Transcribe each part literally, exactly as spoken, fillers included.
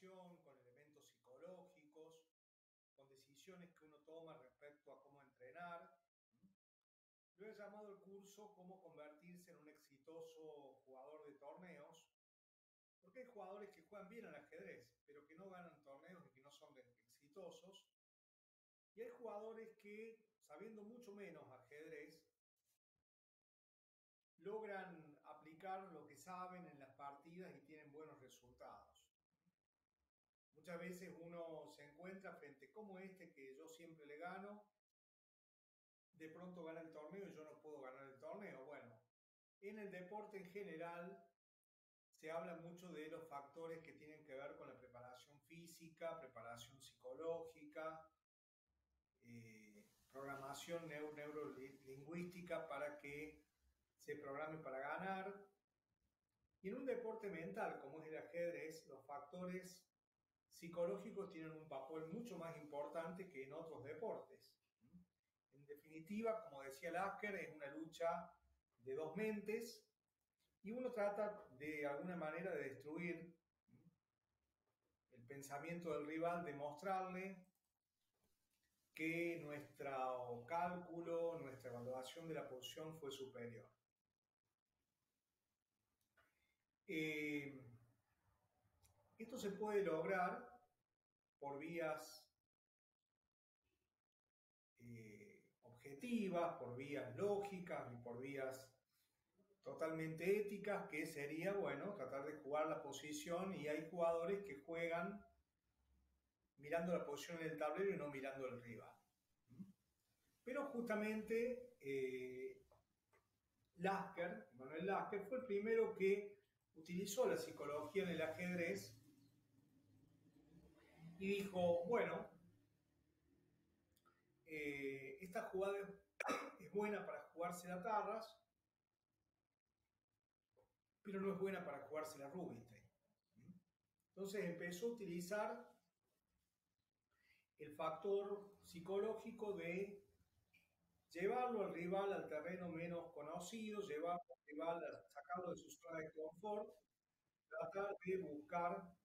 programación, con elementos psicológicos, con decisiones que uno toma respecto a cómo entrenar. Lo he llamado el curso Cómo convertirse en un exitoso jugador de torneos, porque hay jugadores que juegan bien al ajedrez, pero que no ganan torneos y que no son exitosos. Y hay jugadores que, sabiendo mucho menos ajedrez, logran aplicar lo que saben en las partidas y tienen buenos resultados. Muchas veces uno se encuentra frente como este que yo siempre le gano, de pronto gana el torneo y yo no puedo ganar el torneo. Bueno, en el deporte en general se habla mucho de los factores que tienen que ver con la preparación física, preparación psicológica, eh, programación neuro neurolingüística para que se programe para ganar. Y en un deporte mental como es el ajedrez, los factores psicológicos tienen un papel mucho más importante que en otros deportes. En definitiva, como decía Lasker, es una lucha de dos mentes y uno trata de alguna manera de destruir el pensamiento del rival, demostrarle que nuestro cálculo, nuestra evaluación de la posición fue superior. Eh, esto se puede lograr por vías eh, objetivas, por vías lógicas y por vías totalmente éticas, que sería, bueno, tratar de jugar la posición, y hay jugadores que juegan mirando la posición en el tablero y no mirando el rival. Pero justamente eh, Lasker, Manuel Lasker, fue el primero que utilizó la psicología en el ajedrez y dijo, bueno, eh, esta jugada es buena para jugársela a Tarras, pero no es buena para jugársela a Rubinstein. Entonces empezó a utilizar el factor psicológico de llevarlo al rival al terreno menos conocido, llevarlo al rival a sacarlo de su zona de confort, tratar de buscar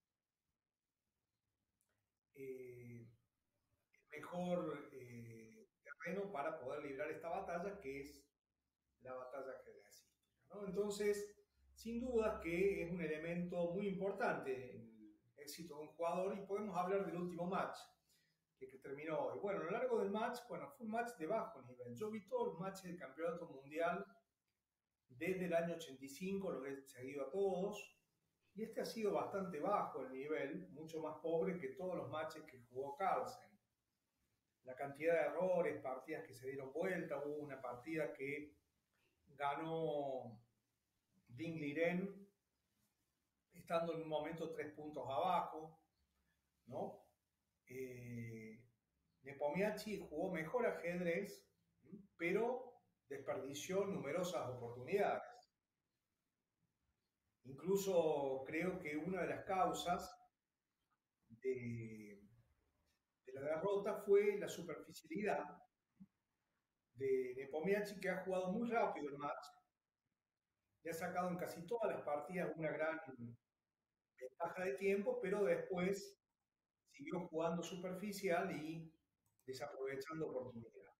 eh, el mejor eh, terreno para poder librar esta batalla, que es la batalla ajedrecística, ¿no? Entonces, sin duda que es un elemento muy importante en el éxito de un jugador, y podemos hablar del último match que, que terminó hoy. Bueno, a lo largo del match, bueno, fue un match de bajo nivel. Yo vi todos los matches del campeonato mundial desde el año ochenta y cinco, los he seguido a todos, y este ha sido bastante bajo el nivel, mucho más pobre que todos los matches que jugó Carlsen. La cantidad de errores, partidas que se dieron vuelta, hubo una partida que ganó Ding Liren estando en un momento tres puntos abajo, ¿no? Eh, Nepomniachtchi jugó mejor ajedrez, pero desperdició numerosas oportunidades. Incluso creo que una de las causas de, de la derrota fue la superficialidad de Nepomniachtchi, que ha jugado muy rápido el match, le ha sacado en casi todas las partidas una gran ventaja de tiempo, pero después siguió jugando superficial y desaprovechando oportunidades.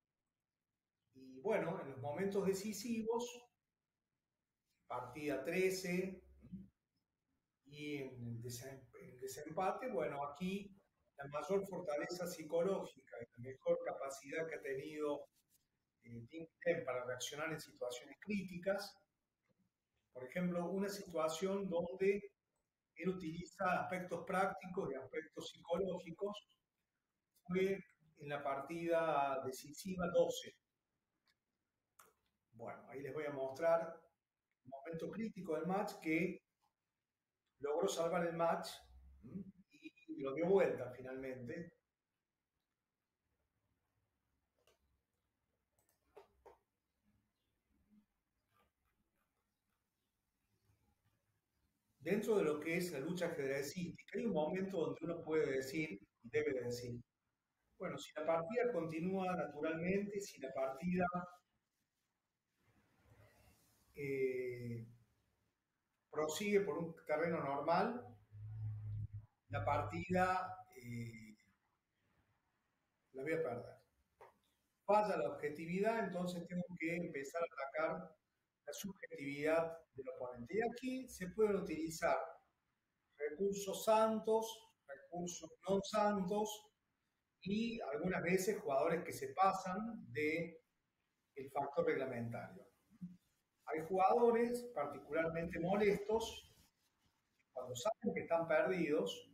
Y bueno, en los momentos decisivos, partida trece y en el, desempate, bueno, aquí la mayor fortaleza psicológica y la mejor capacidad que ha tenido eh, Ding Liren para reaccionar en situaciones críticas. Por ejemplo, una situación donde él utiliza aspectos prácticos y aspectos psicológicos fue en la partida decisiva doce. Bueno, ahí les voy a mostrar un momento crítico del match que logró salvar el match y lo dio vuelta finalmente. Dentro de lo que es la lucha ajedrecística, hay un momento donde uno puede decir, y debe decir, bueno, si la partida continúa naturalmente, si la partida eh, prosigue por un terreno normal, la partida eh, la voy a perder. Falla la objetividad, entonces tengo que empezar a atacar la subjetividad del oponente. Y aquí se pueden utilizar recursos santos, recursos no santos y algunas veces jugadores que se pasan de el factor reglamentario. Hay jugadores particularmente molestos cuando saben que están perdidos,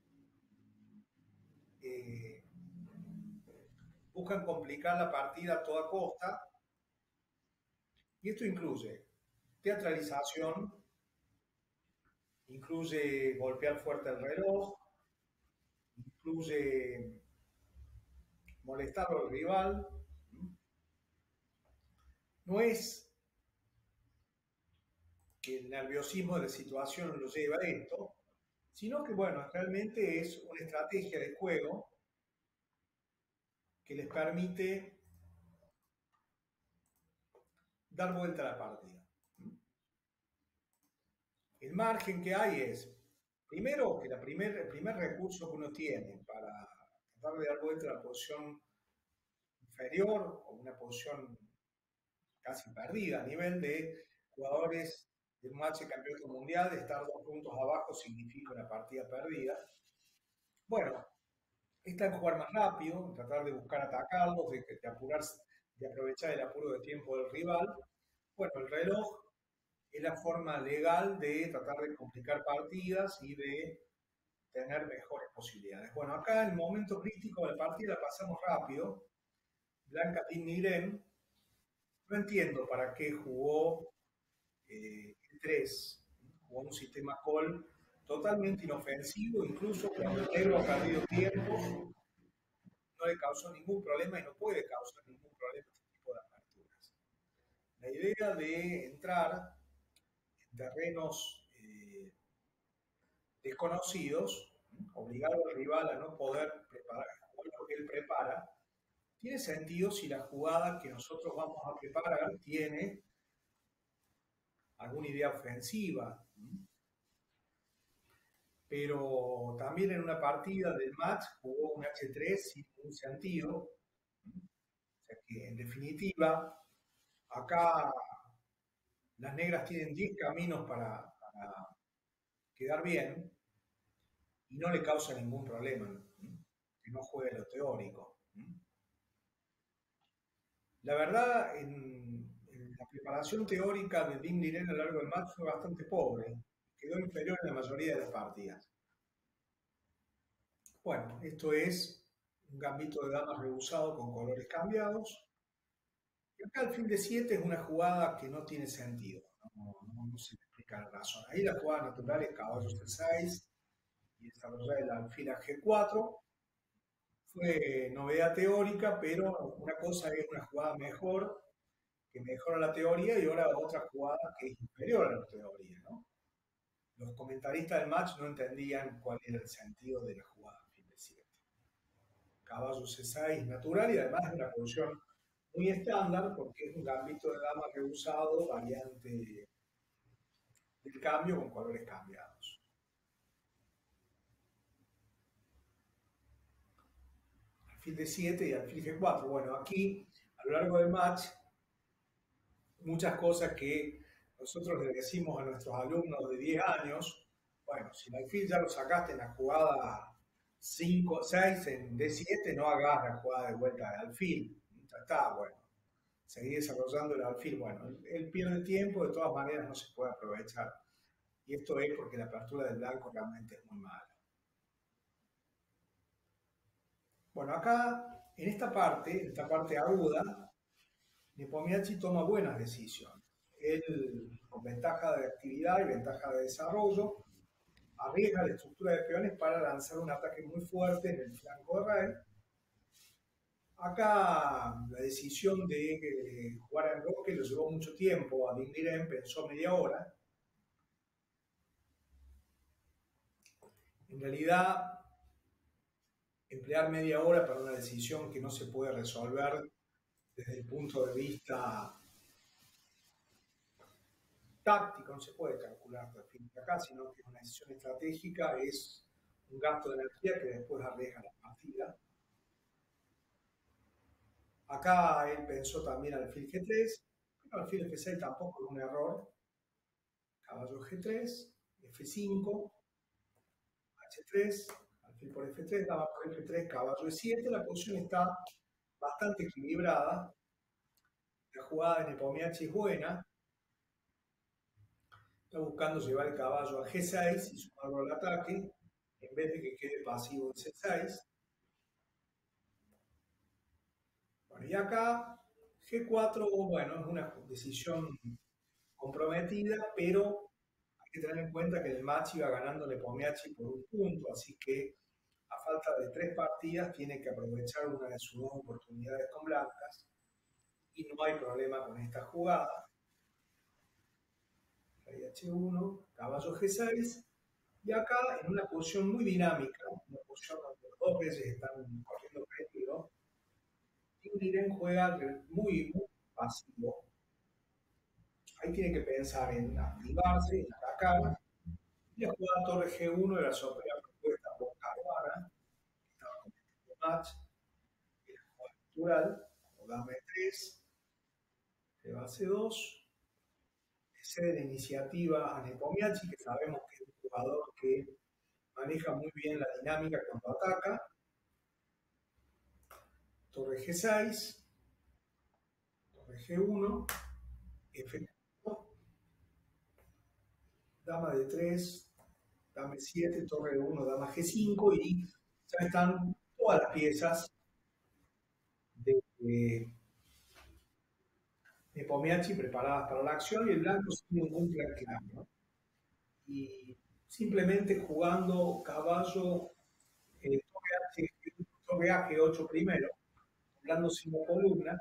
eh, buscan complicar la partida a toda costa y esto incluye teatralización, incluye golpear fuerte el reloj, incluye molestar al rival. No es que el nerviosismo de la situación lo lleva a esto, sino que, bueno, realmente es una estrategia de juego que les permite dar vuelta a la partida. El margen que hay es, primero, que la primer, el primer recurso que uno tiene para tratar de dar vuelta a la posición inferior o una posición casi perdida a nivel de jugadores de un match de campeonato mundial, de estar dos puntos abajo significa una partida perdida. Bueno, está en jugar más rápido, en tratar de buscar atacarlos, de, de apurarse, de aprovechar el apuro de tiempo del rival. Bueno, el reloj es la forma legal de tratar de complicar partidas y de tener mejores posibilidades. Bueno, acá en el momento crítico de la partida la pasamos rápido. Blanca Tinirén, no entiendo para qué jugó eh, el tres, jugó un sistema call totalmente inofensivo, incluso cuando el negro ha perdido tiempo, no le causó ningún problema y no puede causar ningún problema este tipo de aperturas. La idea de entrar en terrenos eh, desconocidos, obligar al rival a no poder preparar lo que él prepara, tiene sentido si la jugada que nosotros vamos a preparar tiene alguna idea ofensiva. Pero también en una partida del match jugó un hache tres sin ningún sentido. O sea que en definitiva, acá las negras tienen diez caminos para, para quedar bien y no le causa ningún problema que no juegue lo teórico. La verdad, en, en la preparación teórica de Ding Liren a lo largo del match fue bastante pobre. Quedó inferior en la mayoría de las partidas. Bueno, esto es un gambito de damas rehusado con colores cambiados. Y acá el fin de siete es una jugada que no tiene sentido. No, no, no se le explica la razón. Ahí la jugada natural es caballo C seis y desarrollar el alfil a G cuatro. Fue novedad teórica, pero una cosa es una jugada mejor, que mejora la teoría, y ahora otra jugada que es inferior a la teoría, ¿no? Los comentaristas del match no entendían cuál era el sentido de la jugada en fin de siete. Caballo C seis natural y además es una posición muy estándar porque es un gambito de dama rehusado, variante del cambio con colores cambiados. Alfil de siete y alfil G cuatro. Bueno, aquí a lo largo del match, muchas cosas que nosotros le decimos a nuestros alumnos de diez años, bueno, si el alfil ya lo sacaste en la jugada cinco, seis en D siete, no hagas la jugada de vuelta de alfil. Ya está, bueno. Seguir desarrollando el alfil. Bueno, él, él pierde tiempo, de todas maneras no se puede aprovechar. Y esto es porque la apertura del blanco realmente es muy mala. Bueno, acá, en esta parte, en esta parte aguda, Nepomniachtchi toma buenas decisiones. Él, con ventaja de actividad y ventaja de desarrollo, arriesga la estructura de peones para lanzar un ataque muy fuerte en el flanco de rey. Acá la decisión de eh, jugar en roque lo llevó mucho tiempo. A Ding Liren pensó media hora. En realidad, emplear media hora para una decisión que no se puede resolver desde el punto de vista táctico, no se puede calcular perfil acá, sino que una decisión estratégica es un gasto de energía que después arriesga la partida. Acá él pensó también alfil G tres, pero alfil F seis tampoco es un error. Caballo G tres, F cinco, H tres, alfil por F tres, dama por F tres, caballo E siete. La posición está bastante equilibrada. La jugada de Nepomniachtchi es buena. Está buscando llevar el caballo a G seis y sumarlo al ataque, en vez de que quede pasivo en C seis. Bueno, y acá G cuatro, bueno, es una decisión comprometida, pero hay que tener en cuenta que el match iba ganando Nepomniachtchi por un punto, así que a falta de tres partidas tiene que aprovechar una de sus dos oportunidades con blancas y no hay problema con esta jugada. Rey H uno, caballo G seis, y acá en una posición muy dinámica, una posición donde los dos reyes están corriendo peligro, Tingriren juega muy, muy pasivo. Ahí tiene que pensar en activarse, en atacar. Y la jugada torre G uno era su primera propuesta por Caruana, que estaba cometiendo match, que era jugada natural, o dama E tres, se va a C dos, cede la iniciativa a Nepomniachtchi, que sabemos que es un jugador que maneja muy bien la dinámica cuando ataca. Torre G seis, torre G uno, F cuatro, dama D tres, dama E siete, torre uno, dama G cinco, y ya están todas las piezas de, de Nepomniachtchi preparadas para la acción y el blanco sin ningún plan claro, ¿no? Y simplemente jugando caballo, eh, torre A G ocho primero, hablando sin columna,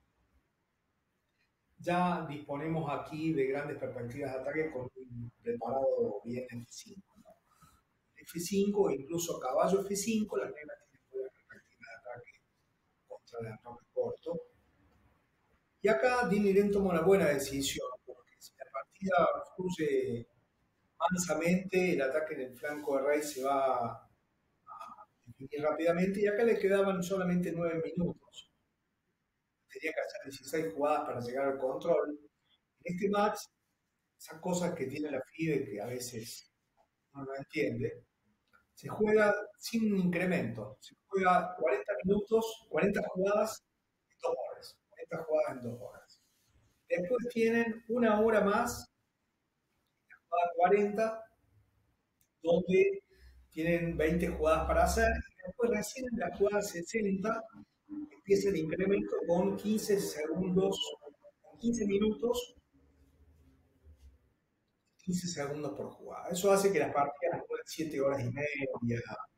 ya disponemos aquí de grandes perspectivas de ataque con un preparado bien F cinco, ¿no? F cinco, incluso caballo F cinco, las negras tienen buenas perspectivas de ataque contra el ataque corto. Y acá Diniren toma una buena decisión, porque si la partida fluye mansamente, el ataque en el flanco de rey se va a definir rápidamente, y acá le quedaban solamente nueve minutos. Tenía que hacer dieciséis jugadas para llegar al control. En este match, esas cosas que tiene la FIDE que a veces uno no entiende, se juega sin incremento. Se juega cuarenta minutos, cuarenta jugadas en dos horas. cuarenta jugadas en dos horas. Después tienen una hora más, la jugada cuarenta, donde tienen veinte jugadas para hacer. Y después recién en la jugada sesenta empieza el incremento con quince segundos, con quince minutos, quince segundos por jugada. Eso hace que las partidas duren siete horas y media.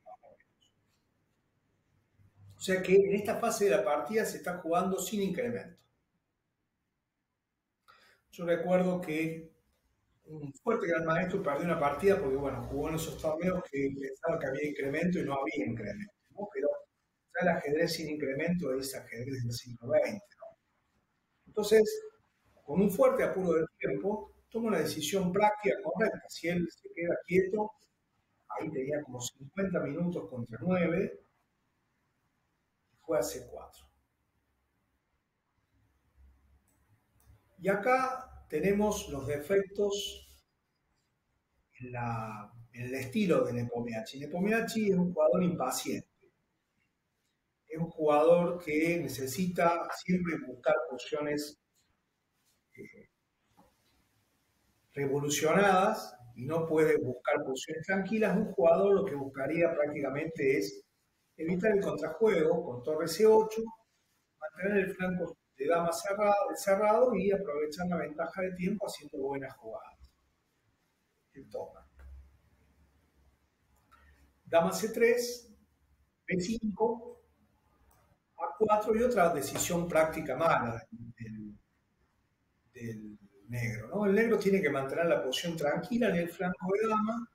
O sea que en esta fase de la partida se está jugando sin incremento. Yo recuerdo que un fuerte gran maestro perdió una partida porque, bueno, jugó en esos torneos que pensaba que había incremento y no había incremento, ¿no? Pero ya el ajedrez sin incremento es ajedrez del siglo veinte, ¿no? Entonces, con un fuerte apuro de tiempo, toma una decisión práctica correcta. Si él se queda quieto, ahí tenía como cincuenta minutos contra nueve, y fue a C cuatro. Y acá tenemos los defectos en, la, en el estilo de Nepomniachtchi. Nepomniachtchi es un jugador impaciente. Es un jugador que necesita siempre buscar posiciones eh, revolucionadas y no puede buscar posiciones tranquilas. Un jugador lo que buscaría prácticamente es evitar el contrajuego con torre C ocho, mantener el flanco de dama cerrado, cerrado y aprovechar la ventaja de tiempo haciendo buenas jugadas. El toma. Dama C tres, B cinco, A cuatro y otra decisión práctica mala del, del negro, ¿no? El negro tiene que mantener la posición tranquila en el flanco de dama.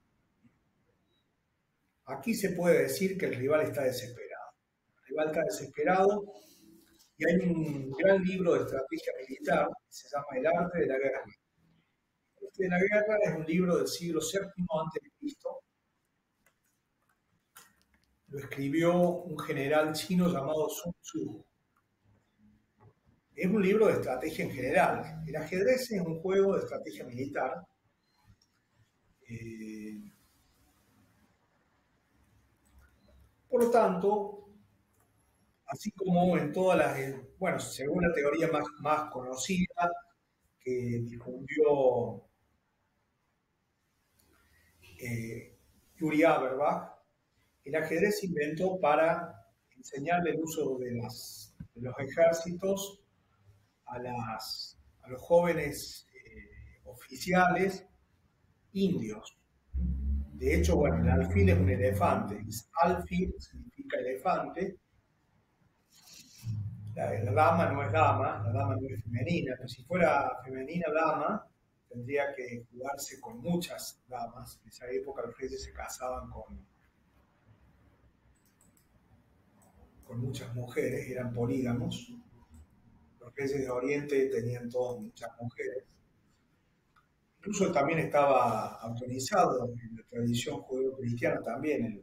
Aquí se puede decir que el rival está desesperado. El rival está desesperado y hay un gran libro de estrategia militar que se llama El arte de la guerra. El arte de la guerra es un libro del siglo séptimo antes de Cristo, lo escribió un general chino llamado Sun Tzu. Es un libro de estrategia en general. El ajedrez es un juego de estrategia militar. Eh, por lo tanto, así como en todas las, eh, bueno, según la teoría más, más conocida que difundió eh, Yuri Auerbach, el ajedrez se inventó para enseñarle el uso de, las, de los ejércitos a, las, a los jóvenes eh, oficiales indios. De hecho, bueno, el alfil es un elefante. Alfil significa elefante. La, la dama no es dama, la dama no es femenina, pero si fuera femenina dama, tendría que jugarse con muchas damas. En esa época los reyes se casaban con, con muchas mujeres, eran polígamos. Los reyes de Oriente tenían todas muchas mujeres. Incluso también estaba autorizado en la tradición judeo-cristiana también. El,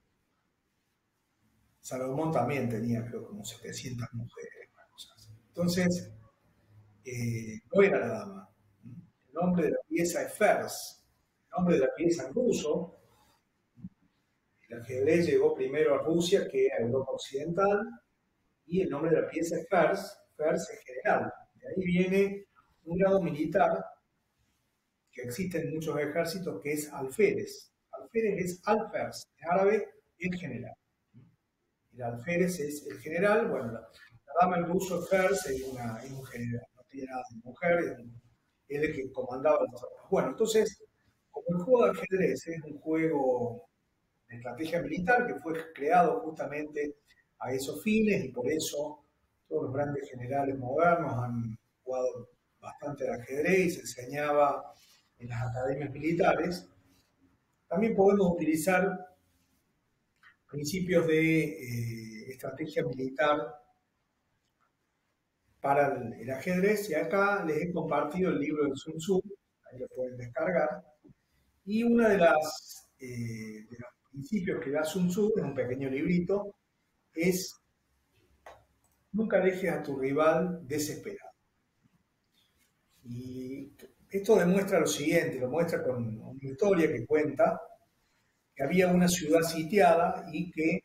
Salomón también tenía, creo, como setecientas mujeres. Entonces, eh, no era la dama. El nombre de la pieza es Fers. El nombre de la pieza en ruso. El ajedrez llegó primero a Rusia que a Europa Occidental. Y el nombre de la pieza es Fers. Fers es general. De ahí viene un grado militar que existe en muchos ejércitos que es alférez. Alférez es alfers, en árabe el general. El alférez es el general, bueno, la, la dama en ruso fers es, una, es un general, no tiene nada de mujer, es, un, es el que comandaba las tropas. Bueno, entonces, como el juego de ajedrez es un juego de estrategia militar que fue creado justamente a esos fines y por eso todos los grandes generales modernos han jugado bastante al ajedrez y se enseñaba en las academias militares. También podemos utilizar principios de eh, estrategia militar para el, el, ajedrez y acá les he compartido el libro de Sun Tzu, ahí lo pueden descargar, y uno de, las, eh, de los principios que da Sun Tzu en un pequeño librito es nunca dejes a tu rival desesperado. Y esto demuestra lo siguiente, lo muestra con una historia que cuenta que había una ciudad sitiada y que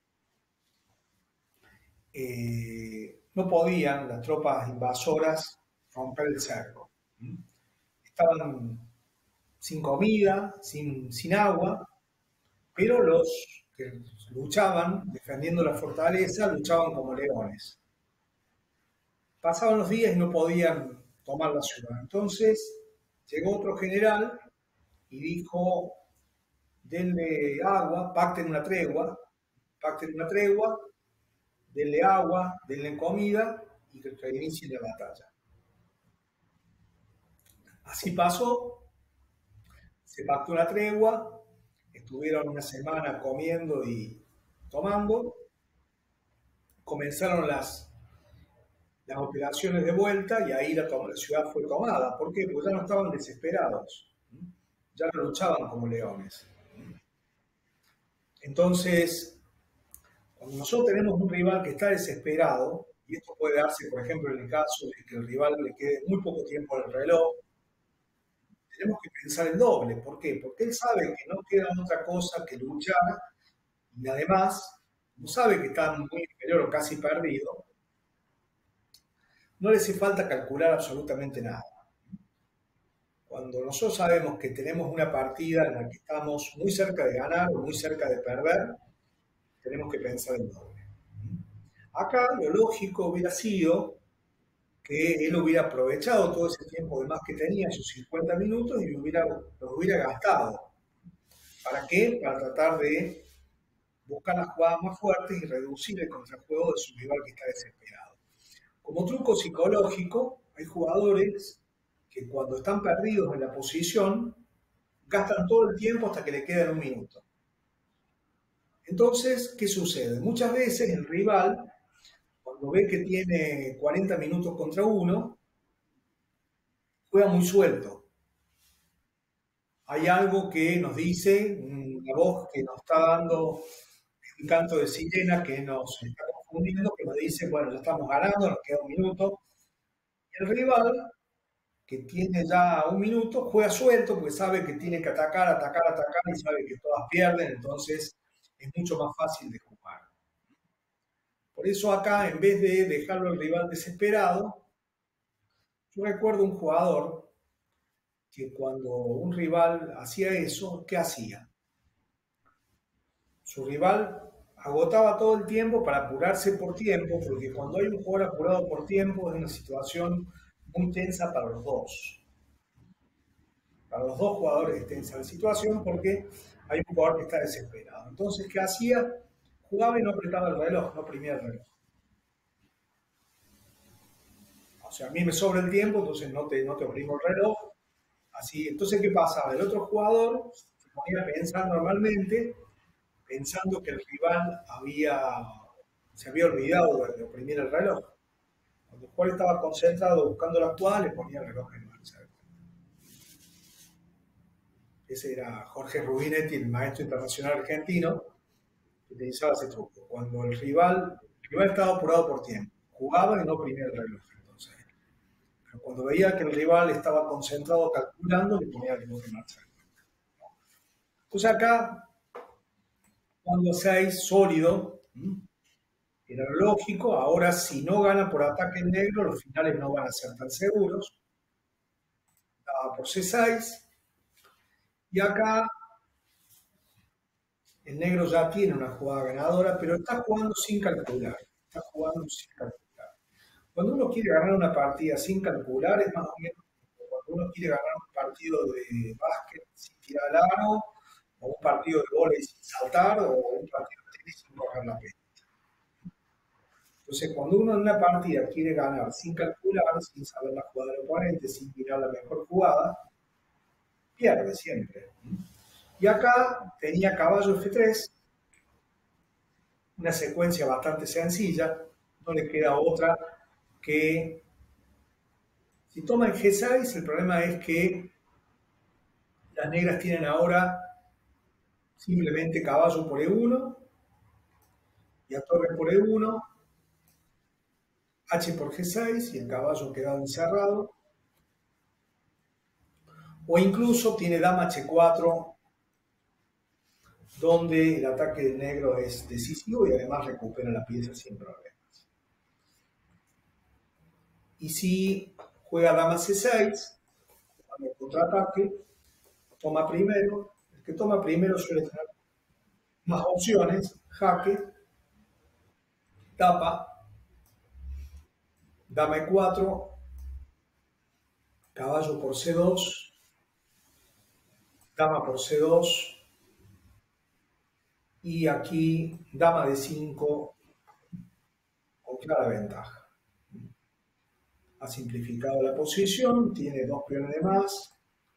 eh, no podían las tropas invasoras romper el cerco. Estaban sin comida, sin, sin agua, pero los que luchaban, defendiendo la fortaleza, luchaban como leones. Pasaban los días y no podían tomar la ciudad. Entonces llegó otro general y dijo, denle agua, pacten una tregua, pacten una tregua, denle agua, denle comida y que reinicien la batalla. Así pasó, se pactó una tregua, estuvieron una semana comiendo y tomando, comenzaron las, las operaciones de vuelta y ahí la, la ciudad fue tomada. ¿Por qué? Porque ya no estaban desesperados, ya no luchaban como leones. Entonces, cuando nosotros tenemos un rival que está desesperado, y esto puede darse, por ejemplo, en el caso de que el rival le quede muy poco tiempo en el reloj, tenemos que pensar el doble. ¿Por qué? Porque él sabe que no queda otra cosa que luchar y además, como sabe que está muy inferior o casi perdido, no le hace falta calcular absolutamente nada. Cuando nosotros sabemos que tenemos una partida en la que estamos muy cerca de ganar o muy cerca de perder, tenemos que pensar el doble. Acá lo lógico hubiera sido que él hubiera aprovechado todo ese tiempo de más que tenía, sus cincuenta minutos, y hubiera, los hubiera gastado. ¿Para qué? Para tratar de buscar las jugadas más fuertes y reducir el contrajuego de su rival que está desesperado. Como truco psicológico, hay jugadores que cuando están perdidos en la posición, gastan todo el tiempo hasta que le quedan un minuto. Entonces, ¿qué sucede? Muchas veces el rival, cuando ve que tiene cuarenta minutos contra uno, juega muy suelto. Hay algo que nos dice, una voz que nos está dando un canto de sirena que nos está confundiendo, que nos dice, bueno, ya estamos ganando, nos queda un minuto. Y el rival, que tiene ya un minuto, juega suelto porque sabe que tiene que atacar, atacar, atacar y sabe que todas pierden, entonces es mucho más fácil de jugar. Por eso acá, en vez de dejarlo al rival desesperado, yo recuerdo un jugador que cuando un rival hacía eso, ¿qué hacía? Su rival agotaba todo el tiempo para apurarse por tiempo, porque cuando hay un jugador apurado por tiempo es una situación muy tensa para los dos. Para los dos jugadores es tensa la situación porque hay un jugador que está desesperado. Entonces, ¿qué hacía? Jugaba y no apretaba el reloj, no oprimía el reloj. O sea, a mí me sobra el tiempo, entonces no te, no te oprimo el reloj. Así, entonces, ¿qué pasaba? El otro jugador se ponía a pensar normalmente, pensando que el rival había, se había olvidado de, de oprimir el reloj. Cuando el jugador estaba concentrado buscando la actual, le ponía el reloj en marcha. Ese era Jorge Rubinetti, el maestro internacional argentino, que utilizaba ese truco. Cuando el rival, el rival estaba apurado por tiempo, jugaba y no oprimía el reloj. Entonces, pero cuando veía que el rival estaba concentrado calculando, le ponía el reloj en marcha. Entonces acá, cuando seis sólido, era lógico, ahora si no gana por ataque en negro, los finales no van a ser tan seguros. Daba por C seis. Y acá el negro ya tiene una jugada ganadora, pero está jugando sin calcular. Está jugando sin calcular. Cuando uno quiere ganar una partida sin calcular, es más o menos como cuando uno quiere ganar un partido de básquet sin tirar al aro, o un partido de vóley sin saltar, o un partido de tenis sin correr la pelota. Entonces, cuando uno en una partida quiere ganar sin calcular, sin saber la jugada del oponente, sin tirar la mejor jugada, pierde siempre. Y acá tenía caballo F tres, una secuencia bastante sencilla, no le queda otra que, si toman G seis, el problema es que las negras tienen ahora simplemente caballo por E uno, y a torre por E uno, H por G seis, y el caballo quedado encerrado, o incluso tiene dama H cuatro, donde el ataque del negro es decisivo y además recupera la pieza sin problemas. Y si juega dama C seis, cuando el contraataque, toma primero. El que toma primero suele tener más opciones: jaque, tapa, dama E cuatro, caballo por C dos, dama por C dos, y aquí dama D cinco con clara ventaja. Ha simplificado la posición, tiene dos peones de más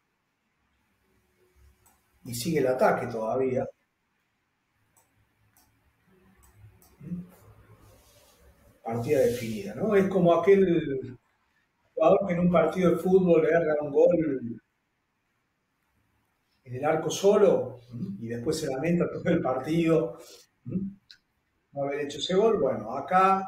y sigue el ataque todavía. Partida definida, ¿no? Es como aquel jugador que en un partido de fútbol le erra un gol en el arco solo y después se lamenta todo el partido no haber hecho ese gol. Bueno, acá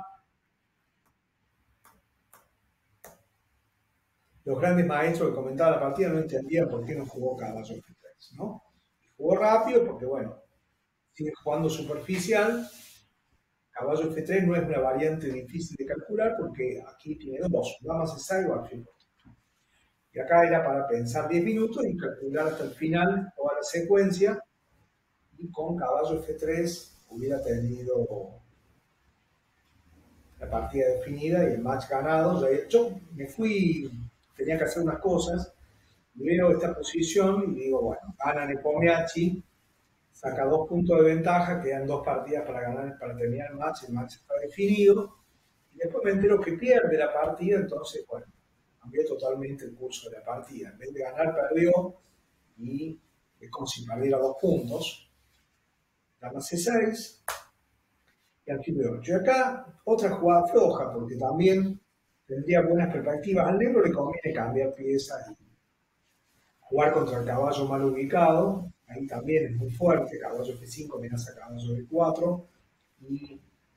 los grandes maestros que comentaban la partida no entendían por qué no jugó caballo F tres, ¿no? Jugó rápido porque, bueno, sigue jugando superficial. Caballo F tres no es una variante difícil de calcular porque aquí tiene dos, dama C seis o alfil. Y acá era para pensar diez minutos y calcular hasta el final toda la secuencia, y con caballo F tres hubiera tenido la partida definida y el match ganado. Yo me fui, tenía que hacer unas cosas, veo esta posición y digo, bueno, gana Nepomniachtchi, saca dos puntos de ventaja, quedan dos partidas para ganar, para terminar el match, el match está definido, y después me entero que pierde la partida, entonces, bueno, cambió totalmente el curso de la partida. En vez de ganar, perdió, y es como si perdiera dos puntos. Dama C seis, y alfil B ocho. Y acá, otra jugada floja, porque también tendría buenas perspectivas. Al negro le conviene cambiar piezas y jugar contra el caballo mal ubicado. ahí también es muy fuerte, caballo F cinco amenaza caballo B cuatro, y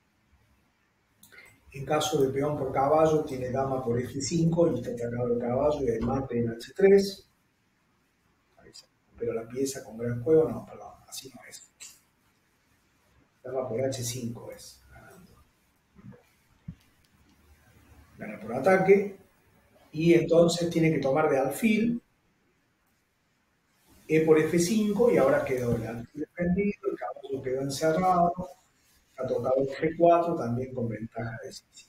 en caso de peón por caballo tiene dama por F cinco y está atacado el caballo y el mate en H tres. Pero la pieza con gran juego, no, perdón, así no es. Dama por H cinco es ganando. Gana por ataque y entonces tiene que tomar de alfil E por F cinco y ahora quedó el alfil defendido, el caballo quedó encerrado, ha tocado G cuatro también con ventaja decisiva.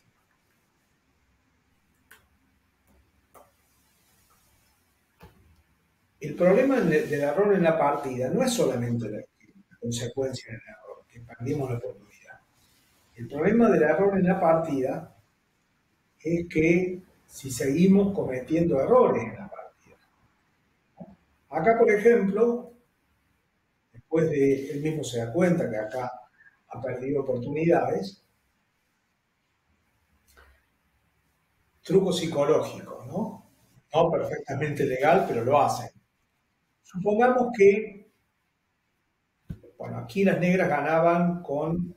El problema del error en la partida no es solamente la consecuencia del error, que perdimos la oportunidad. El problema del error en la partida es que si seguimos cometiendo errores en la partida. Acá, por ejemplo, después de él mismo se da cuenta que acá ha perdido oportunidades, truco psicológico, ¿no? No perfectamente legal, pero lo hacen. Supongamos que, bueno, aquí las negras ganaban con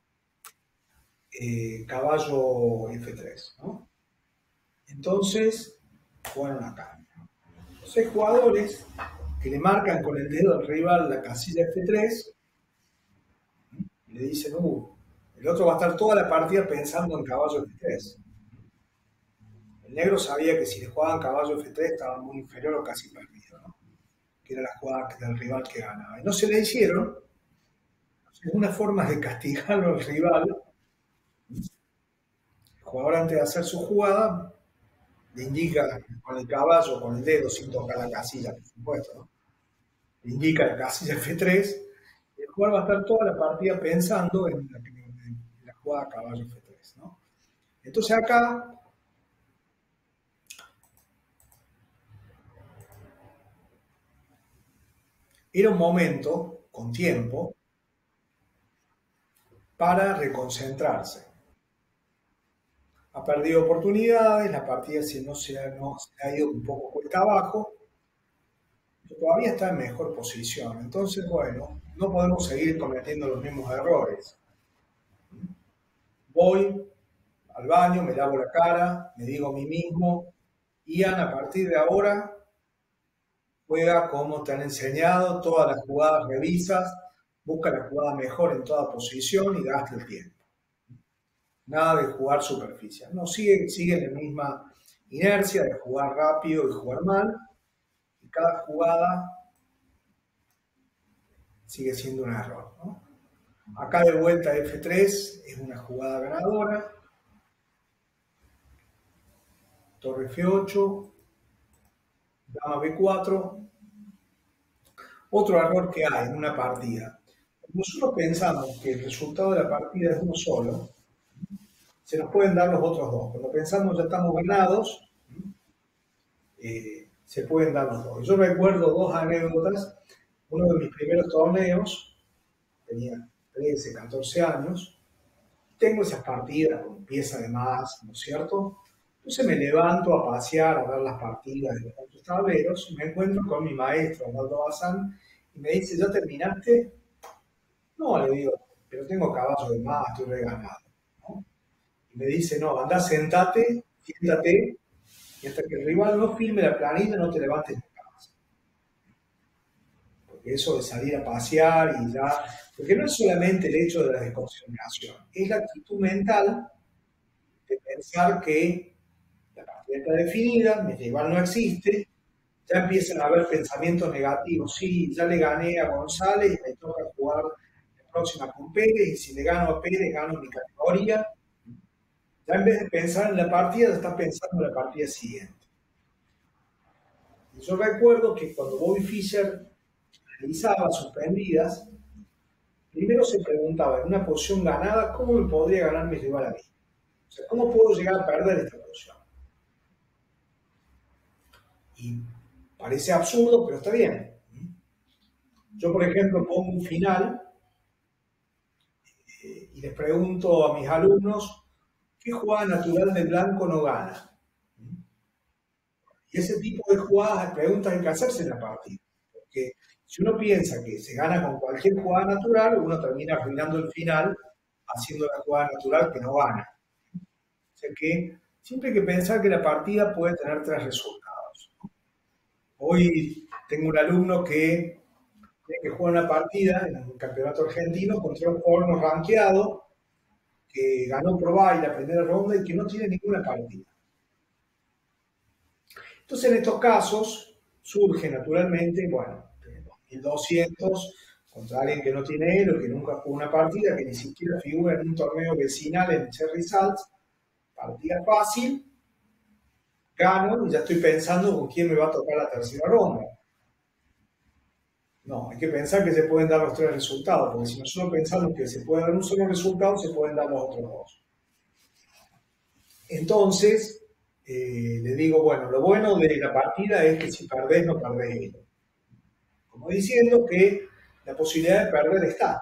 eh, caballo F tres, ¿no? Entonces, jugaron acá. Los hay jugadores que le marcan con el dedo al rival la casilla F tres y le dicen, uh, el otro va a estar toda la partida pensando en caballo F tres. El negro sabía que si le jugaban caballo F tres estaba muy inferior o casi perdido, ¿no? Que era la jugada del rival que ganaba. Y no se le hicieron. Es una forma de castigarlo al rival. El jugador, antes de hacer su jugada, le indica con el caballo, con el dedo, sin tocar la casilla, por supuesto, ¿no? Le indica la casilla F tres. Y el jugador va a estar toda la partida pensando en la, en la jugada caballo F tres, ¿no? Entonces acá era un momento, con tiempo, para reconcentrarse. Ha perdido oportunidades, la partida si no se, ha, no se ha ido un poco cuesta abajo, pero todavía está en mejor posición. Entonces, bueno, no podemos seguir cometiendo los mismos errores. Voy al baño, me lavo la cara, me digo a mí mismo, Ian, a partir de ahora, juega como te han enseñado, todas las jugadas revisas, busca la jugada mejor en toda posición y gasta el tiempo. Nada de jugar superficial. No, sigue, sigue en la misma inercia de jugar rápido y jugar mal. Y cada jugada sigue siendo un error, ¿no? Acá de vuelta F tres es una jugada ganadora. Torre F ocho. Dama B cuatro. Otro error que hay en una partida. Nosotros pensamos que el resultado de la partida es uno solo. Se nos pueden dar los otros dos. Cuando pensamos ya estamos ganados, eh, se pueden dar los dos. Yo recuerdo dos anécdotas. Uno de mis primeros torneos, tenía trece, catorce años, tengo esas partidas con pieza de más, ¿no es cierto? Entonces me levanto a pasear, a ver las partidas de los otros tableros, y me encuentro con mi maestro, Osvaldo Bazán, y me dice, ¿ya terminaste? No, le digo, pero tengo caballo de más, estoy reganado, ¿no? Y me dice, no, andá, sentate, siéntate, y hasta que el rival no firme la planilla no te levantes de casa. Porque eso de salir a pasear y ya, porque no es solamente el hecho de la desconcentración, es la actitud mental de pensar que la partida está definida, mi rival no existe, ya empiezan a haber pensamientos negativos. Sí, ya le gané a González y me toca jugar la próxima con Pérez, y si le gano a Pérez, gano mi categoría. Ya en vez de pensar en la partida, está pensando en la partida siguiente. Y yo recuerdo que cuando Bobby Fischer realizaba suspendidas, primero se preguntaba en una posición ganada, ¿cómo me podría ganar mi rival a mí? O sea, ¿cómo puedo llegar a perder esta posición? Y parece absurdo, pero está bien. Yo, por ejemplo, pongo un final eh, y les pregunto a mis alumnos, ¿qué jugada natural de blanco no gana? Y ese tipo de jugadas, preguntas hay que hacerse en la partida. Porque Si uno piensa que se gana con cualquier jugada natural, uno termina arruinando el final haciendo la jugada natural que no gana. O sea que siempre hay que pensar que la partida puede tener tres resultados. Hoy tengo un alumno que tiene que jugar una partida en un campeonato argentino contra un jugador no rankeado que ganó por bye la primera ronda y que no tiene ninguna partida. Entonces, en estos casos surge naturalmente, bueno, dos mil doscientos contra alguien que no tiene héroe, que nunca jugó una partida, que ni siquiera figura en un torneo vecinal en Cherry Salts, partida fácil, gano y ya estoy pensando con quién me va a tocar la tercera ronda. No, hay que pensar que se pueden dar los tres resultados, porque si nosotros pensamos que se puede dar un solo resultado, se pueden dar los otros dos. Entonces, eh, le digo, bueno, lo bueno de la partida es que si perdés, no perdés héroe. Como diciendo que la posibilidad de perder está.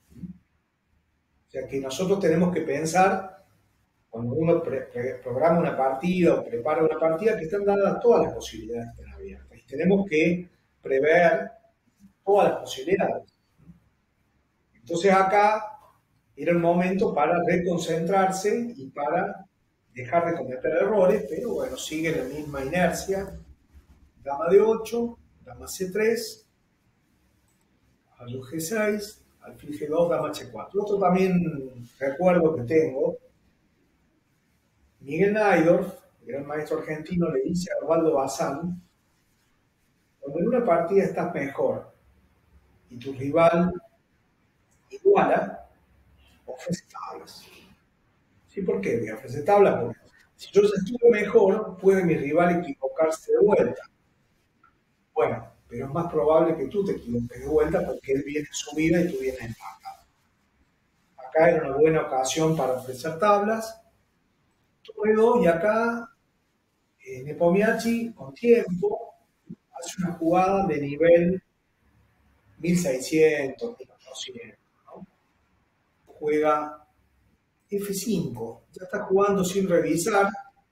O sea que nosotros tenemos que pensar, cuando uno pre pre programa una partida o prepara una partida, que están dadas todas las posibilidades que están abiertas. Y tenemos que prever todas las posibilidades. Entonces acá era un momento para reconcentrarse y para dejar de cometer errores, pero bueno, sigue la misma inercia. Dama de ocho, dama ce tres, caballo ge seis, alfil ge dos, dama hache cuatro. Otro también recuerdo que tengo, Miguel Naidorf, el gran maestro argentino, le dice a Osvaldo Bazán, cuando en una partida estás mejor y tu rival iguala, ofrece tablas. ¿Sí? ¿Por qué me ofrece tablas? Porque si yo estuve mejor, puede mi rival equivocarse de vuelta. Bueno, pero es más probable que tú te equivoques de vuelta porque él viene subida y tú vienes empatado. Acá era una buena ocasión para ofrecer tablas. Todo, y acá eh, Nepomniachtchi, con tiempo, hace una jugada de nivel mil seiscientos, mil ochocientos, ¿no? Juega efe cinco, ya está jugando sin revisar.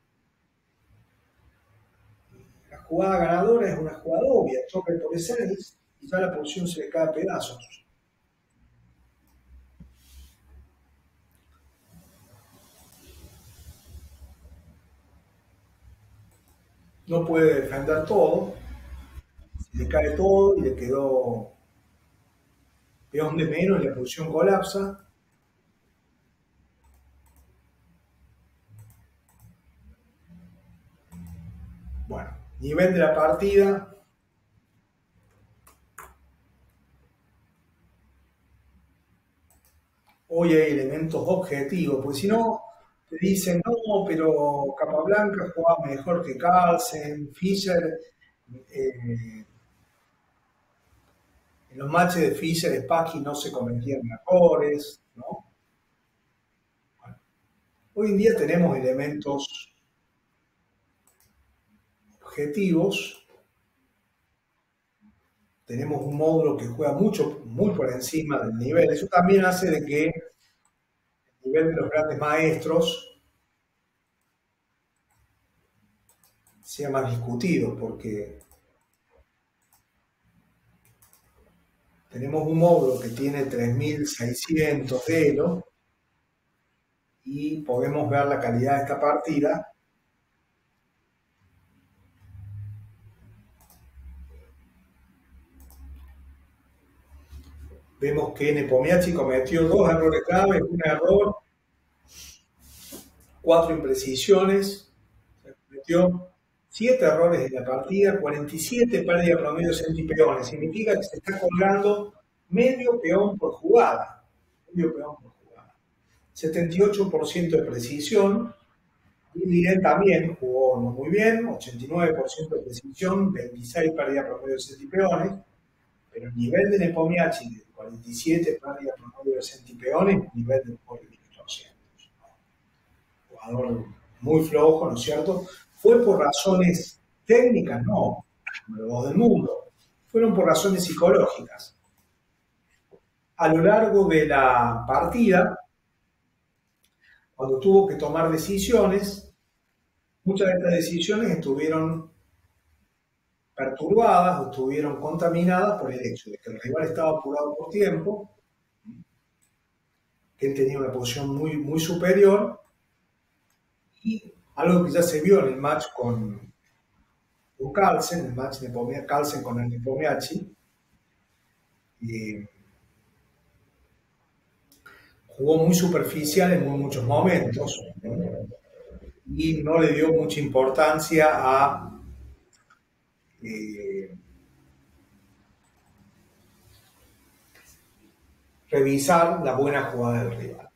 La jugada ganadora es una jugada obvia, toca por e seis y ya la posición se le cae a pedazos. No puede defender todo, se le cae todo y le quedó peón de menos y la posición colapsa. Bueno, nivel de la partida. Hoy hay elementos objetivos, porque si no, te dicen, no, pero Capablanca jugaba mejor que Carlsen, Fischer, eh, en los matches de Fischer, Spassky no se cometían errores, ¿no? Bueno, hoy en día tenemos elementos objetivos, tenemos un módulo que juega mucho, muy por encima del nivel. Eso también hace de que el nivel de los grandes maestros sea más discutido, porque tenemos un módulo que tiene tres mil seiscientos de elo y podemos ver la calidad de esta partida. Vemos que Nepomniachtchi cometió dos errores graves, un error, cuatro imprecisiones, cometió siete errores en la partida, cuarenta y siete pérdidas promedio de centipeones. Significa que se está colgando medio peón por jugada. Medio peón por jugada. setenta y ocho por ciento de precisión. Y Liren también jugó no muy bien, ochenta y nueve por ciento de precisión, veintiséis pérdidas promedio de centipeones. Pero el nivel de Nepomniachtchi de cuarenta y siete pérdidas promedio de centipeones, nivel de mejor de mil ochocientos. Jugador muy flojo, ¿no es cierto? ¿Fue por razones técnicas? No, número dos del mundo. Fueron por razones psicológicas. A lo largo de la partida, cuando tuvo que tomar decisiones, muchas de estas decisiones estuvieron perturbadas o estuvieron contaminadas por el hecho de que el rival estaba apurado por tiempo, que él tenía una posición muy, muy superior, y algo que ya se vio en el match con, con Carlsen, el match de Carlsen con el Nepomniachtchi, y jugó muy superficial en muchos momentos, ¿no? Y no le dio mucha importancia a eh, revisar la buena jugada del rival.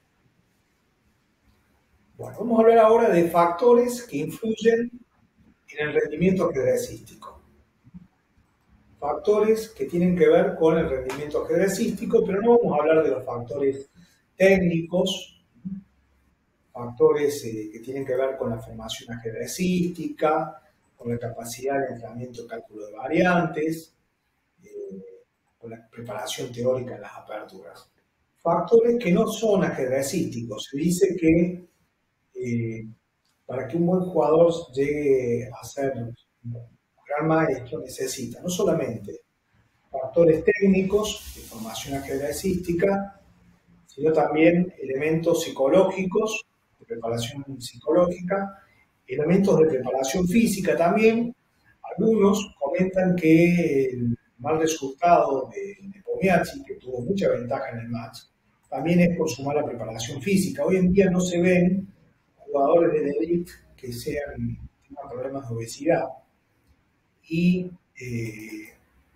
Bueno, vamos a hablar ahora de factores que influyen en el rendimiento ajedrecístico. Factores que tienen que ver con el rendimiento ajedrecístico, pero no vamos a hablar de los factores técnicos, factores eh, que tienen que ver con la formación ajedrecística, con la capacidad de entrenamiento y cálculo de variantes, eh, con la preparación teórica en las aperturas. Factores que no son ajedrecísticos. Se dice que eh, para que un buen jugador llegue a ser un gran maestro necesita no solamente factores técnicos de formación ajedrecística, sino también elementos psicológicos, de preparación psicológica, elementos de preparación física también. Algunos comentan que el mal resultado de Nepomniachtchi, que tuvo mucha ventaja en el match, también es por su mala preparación física. Hoy en día no se ven jugadores de la elite que sean, tengan problemas de obesidad. Y eh,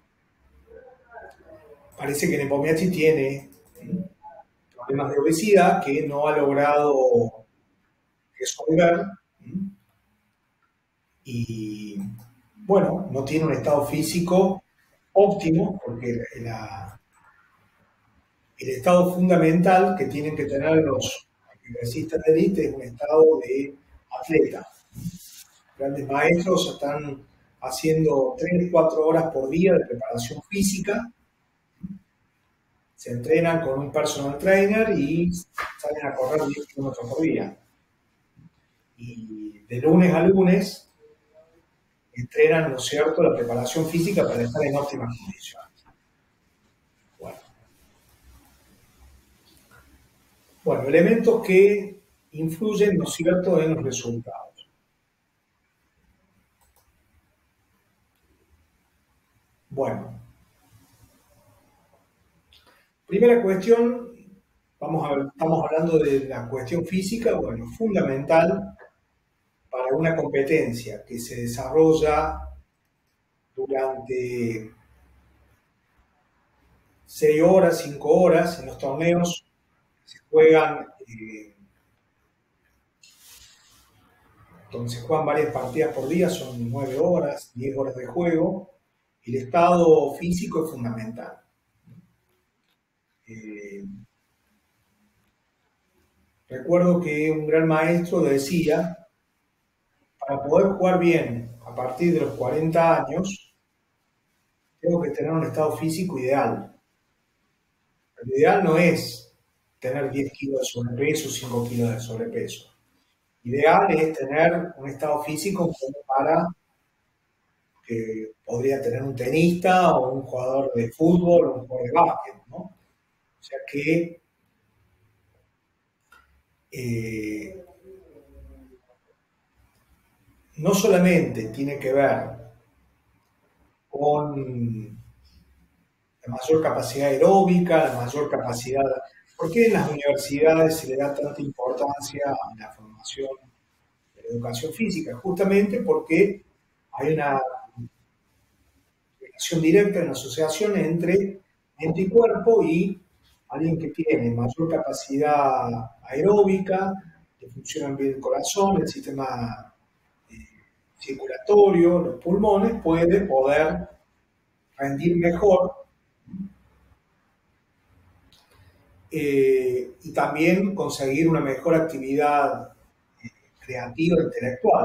parece que Nepomniachtchi tiene ¿sí? problemas de obesidad que no ha logrado resolver. ¿sí? Y bueno, no tiene un estado físico óptimo, porque la, el estado fundamental que tienen que tener los ejercistas de élite es un estado de atleta. Grandes maestros están haciendo tres, cuatro horas por día de preparación física, se entrenan con un personal trainer y salen a correr diez kilómetros por día. Y de lunes a lunes entrenan, ¿no es cierto?, la preparación física para estar en óptimas condiciones. Bueno. Bueno, elementos que influyen, ¿no es cierto?, en los resultados. Bueno. Primera cuestión, vamos a ver, estamos hablando de la cuestión física, bueno, fundamental para una competencia que se desarrolla durante seis horas, cinco horas, en los torneos se juegan, eh, donde se juegan varias partidas por día, son nueve horas, diez horas de juego, el estado físico es fundamental. Eh, recuerdo que un gran maestro decía, para poder jugar bien a partir de los cuarenta años, tengo que tener un estado físico ideal. Lo ideal no es tener diez kilos de sobrepeso, cinco kilos de sobrepeso. Ideal es tener un estado físico como para que podría tener un tenista o un jugador de fútbol o un jugador de básquet, ¿no? O sea que eh, no solamente tiene que ver con la mayor capacidad aeróbica, la mayor capacidad. ¿Por qué en las universidades se le da tanta importancia a la formación de la educación física? Justamente porque hay una relación directa, una asociación entre mente y cuerpo, y alguien que tiene mayor capacidad aeróbica, que funciona bien el corazón, el sistema eh, circulatorio, los pulmones, puede poder rendir mejor eh, y también conseguir una mejor actividad eh, creativa e intelectual.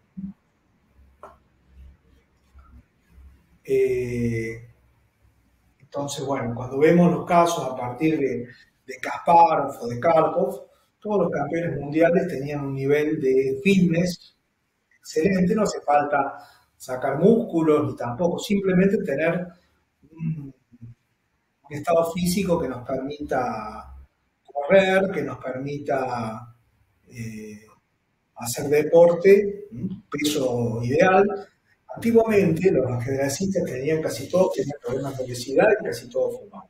Eh, entonces, bueno, cuando vemos los casos a partir de, de Kasparov o de Karpov, todos los campeones mundiales tenían un nivel de fitness excelente, no hace falta sacar músculos, ni tampoco, simplemente tener un, un estado físico que nos permita correr, que nos permita eh, hacer deporte, ¿m? Peso ideal. Antiguamente los ajedrecistas tenían casi todos tenían problemas de obesidad y casi todos fumaban.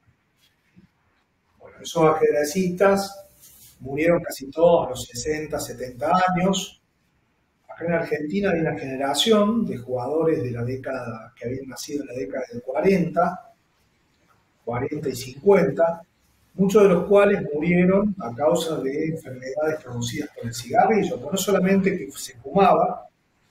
Bueno, esos ajedrecistas murieron casi todos a los sesenta, setenta años. Acá en Argentina hay una generación de jugadores de la década, que habían nacido en la década del cuarenta, cuarenta y cincuenta, muchos de los cuales murieron a causa de enfermedades producidas por el cigarrillo, pero no solamente que se fumaba,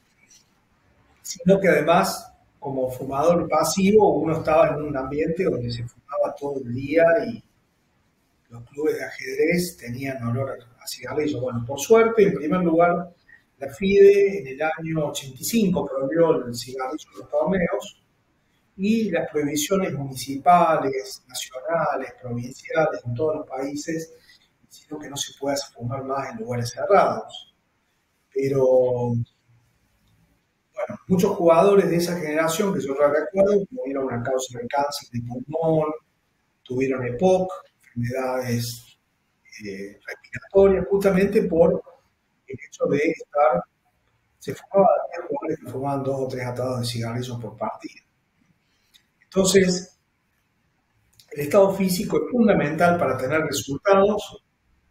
sino que además, como fumador pasivo, uno estaba en un ambiente donde se fumaba todo el día y los clubes de ajedrez tenían olor a cigarrillo. Bueno, por suerte, en primer lugar, la FIDE en el año ochenta y cinco prohibió el cigarrillo en los torneos y las prohibiciones municipales, nacionales, provinciales en todos los países hicieron que no se pueda fumar más en lugares cerrados. Pero bueno, muchos jugadores de esa generación que yo recuerdo murieron a causa de cáncer de pulmón, tuvieron E P O C, enfermedades eh, respiratorias, justamente por el hecho de estar, se fumaba, había jugadores que fumaban dos o tres atados de cigarrillos por partida. Entonces, el estado físico es fundamental para tener resultados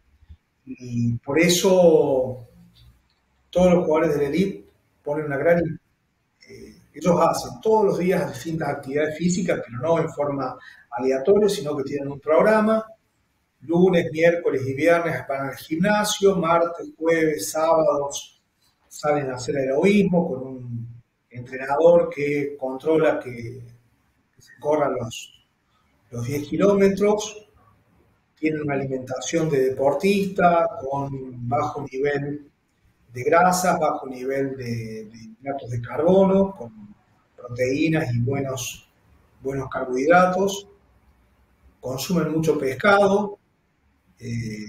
y por eso todos los jugadores de la elite ponen una gran... Eh, ellos hacen todos los días distintas actividades físicas, pero no en forma aleatoria, sino que tienen un programa. Lunes, miércoles y viernes van al gimnasio, martes, jueves, sábados salen a hacer aeroísmo con un entrenador que controla que, que se corran los, los diez kilómetros. Tienen una alimentación de deportista con bajo nivel de grasas, bajo nivel de, de hidratos de carbono, con proteínas y buenos, buenos carbohidratos. Consumen mucho pescado, eh,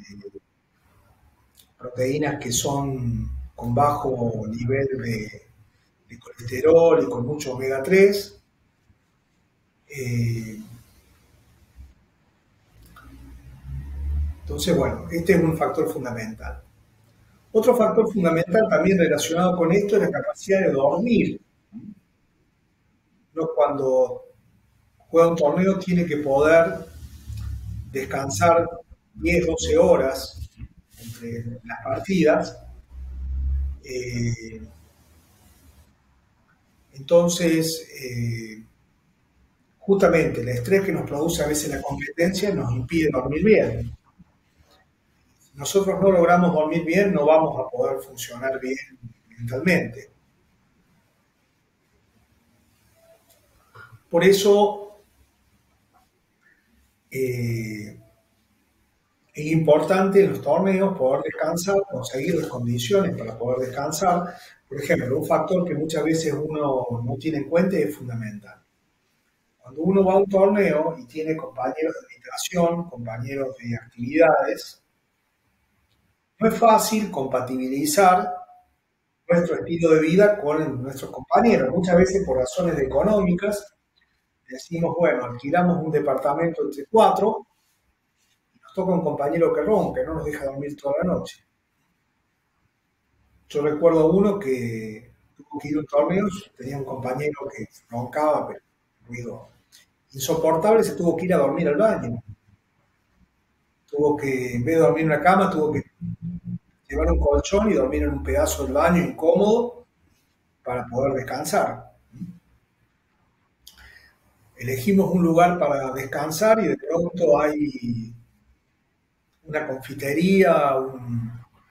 proteínas que son con bajo nivel de, de colesterol y con mucho omega tres. Eh, entonces, bueno, este es un factor fundamental. Otro factor fundamental también relacionado con esto es la capacidad de dormir. Uno cuando juega un torneo tiene que poder descansar diez, doce horas entre las partidas. Eh, entonces, eh, justamente el estrés que nos produce a veces la competencia nos impide dormir bien. Si nosotros no logramos dormir bien, no vamos a poder funcionar bien mentalmente. Por eso eh, es importante en los torneos poder descansar, conseguir las condiciones para poder descansar. Por ejemplo, un factor que muchas veces uno no tiene en cuenta y es fundamental. Cuando uno va a un torneo y tiene compañeros de habitación, compañeros de actividades, no es fácil compatibilizar nuestro estilo de vida con nuestros compañeros. Muchas veces por razones económicas decimos, bueno, alquilamos un departamento entre cuatro y nos toca un compañero que ronca, que no nos deja dormir toda la noche. Yo recuerdo uno que tuvo que ir a un torneo, tenía un compañero que roncaba, pero ruido insoportable, se tuvo que ir a dormir al baño. Tuvo que, en vez de dormir en una cama, tuvo que llevar un colchón y dormir en un pedazo del baño incómodo para poder descansar. Elegimos un lugar para descansar y de pronto hay una confitería, un,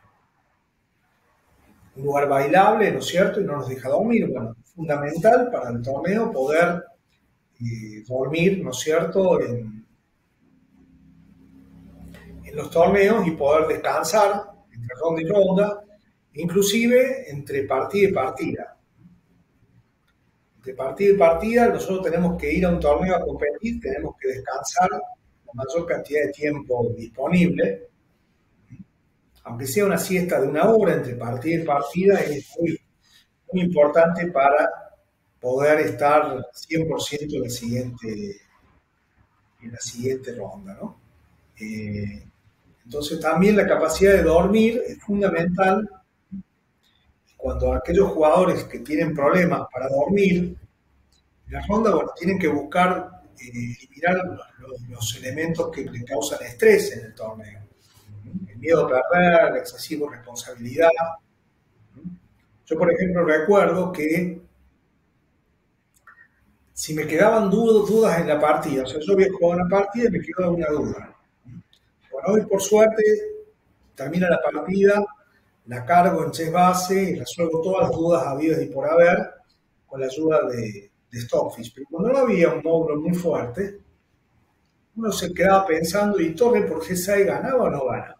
un lugar bailable, ¿no es cierto? Y no nos deja dormir. Bueno, es fundamental para el torneo poder eh, dormir, ¿no es cierto?, en, en los torneos y poder descansar entre ronda y ronda, inclusive entre partida y partida. Entre partida y partida nosotros tenemos que ir a un torneo a competir, tenemos que descansar la mayor cantidad de tiempo disponible, aunque sea una siesta de una hora entre partida y partida, es muy, muy importante para poder estar cien por ciento en la siguiente, en la siguiente ronda, ¿no? Eh, entonces también la capacidad de dormir es fundamental cuando aquellos jugadores que tienen problemas para dormir, en la ronda, bueno, tienen que buscar eh, eliminar los, los, elementos que le causan estrés en el torneo. El miedo a perder, la excesiva responsabilidad. Yo, por ejemplo, recuerdo que si me quedaban dudas en la partida, o sea, yo había jugado una partida y me quedaba una duda. Bueno, hoy por suerte termina la partida, la cargo en chess base y resuelvo todas las dudas habidas y por haber con la ayuda de, de Stockfish. Pero cuando no había un módulo muy fuerte, uno se quedaba pensando, ¿y torre por G seis ganaba o no ganaba?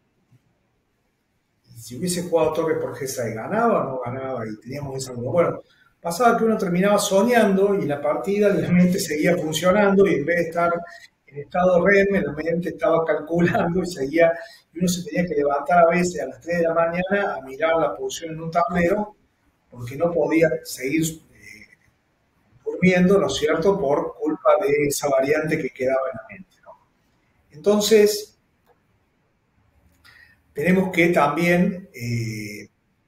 Y si hubiese jugado torre por G seis, ¿ganaba o no ganaba? Y teníamos esa duda. Bueno, pasaba que uno terminaba soñando y la partida la mente seguía funcionando y en vez de estar en estado R E M, la mente estaba calculando y seguía, y uno se tenía que levantar a veces a las tres de la mañana a mirar la posición en un tablero porque no podía seguir eh, durmiendo, ¿no es cierto?, por culpa de esa variante que quedaba en la mente, ¿no? Entonces, tenemos que también eh,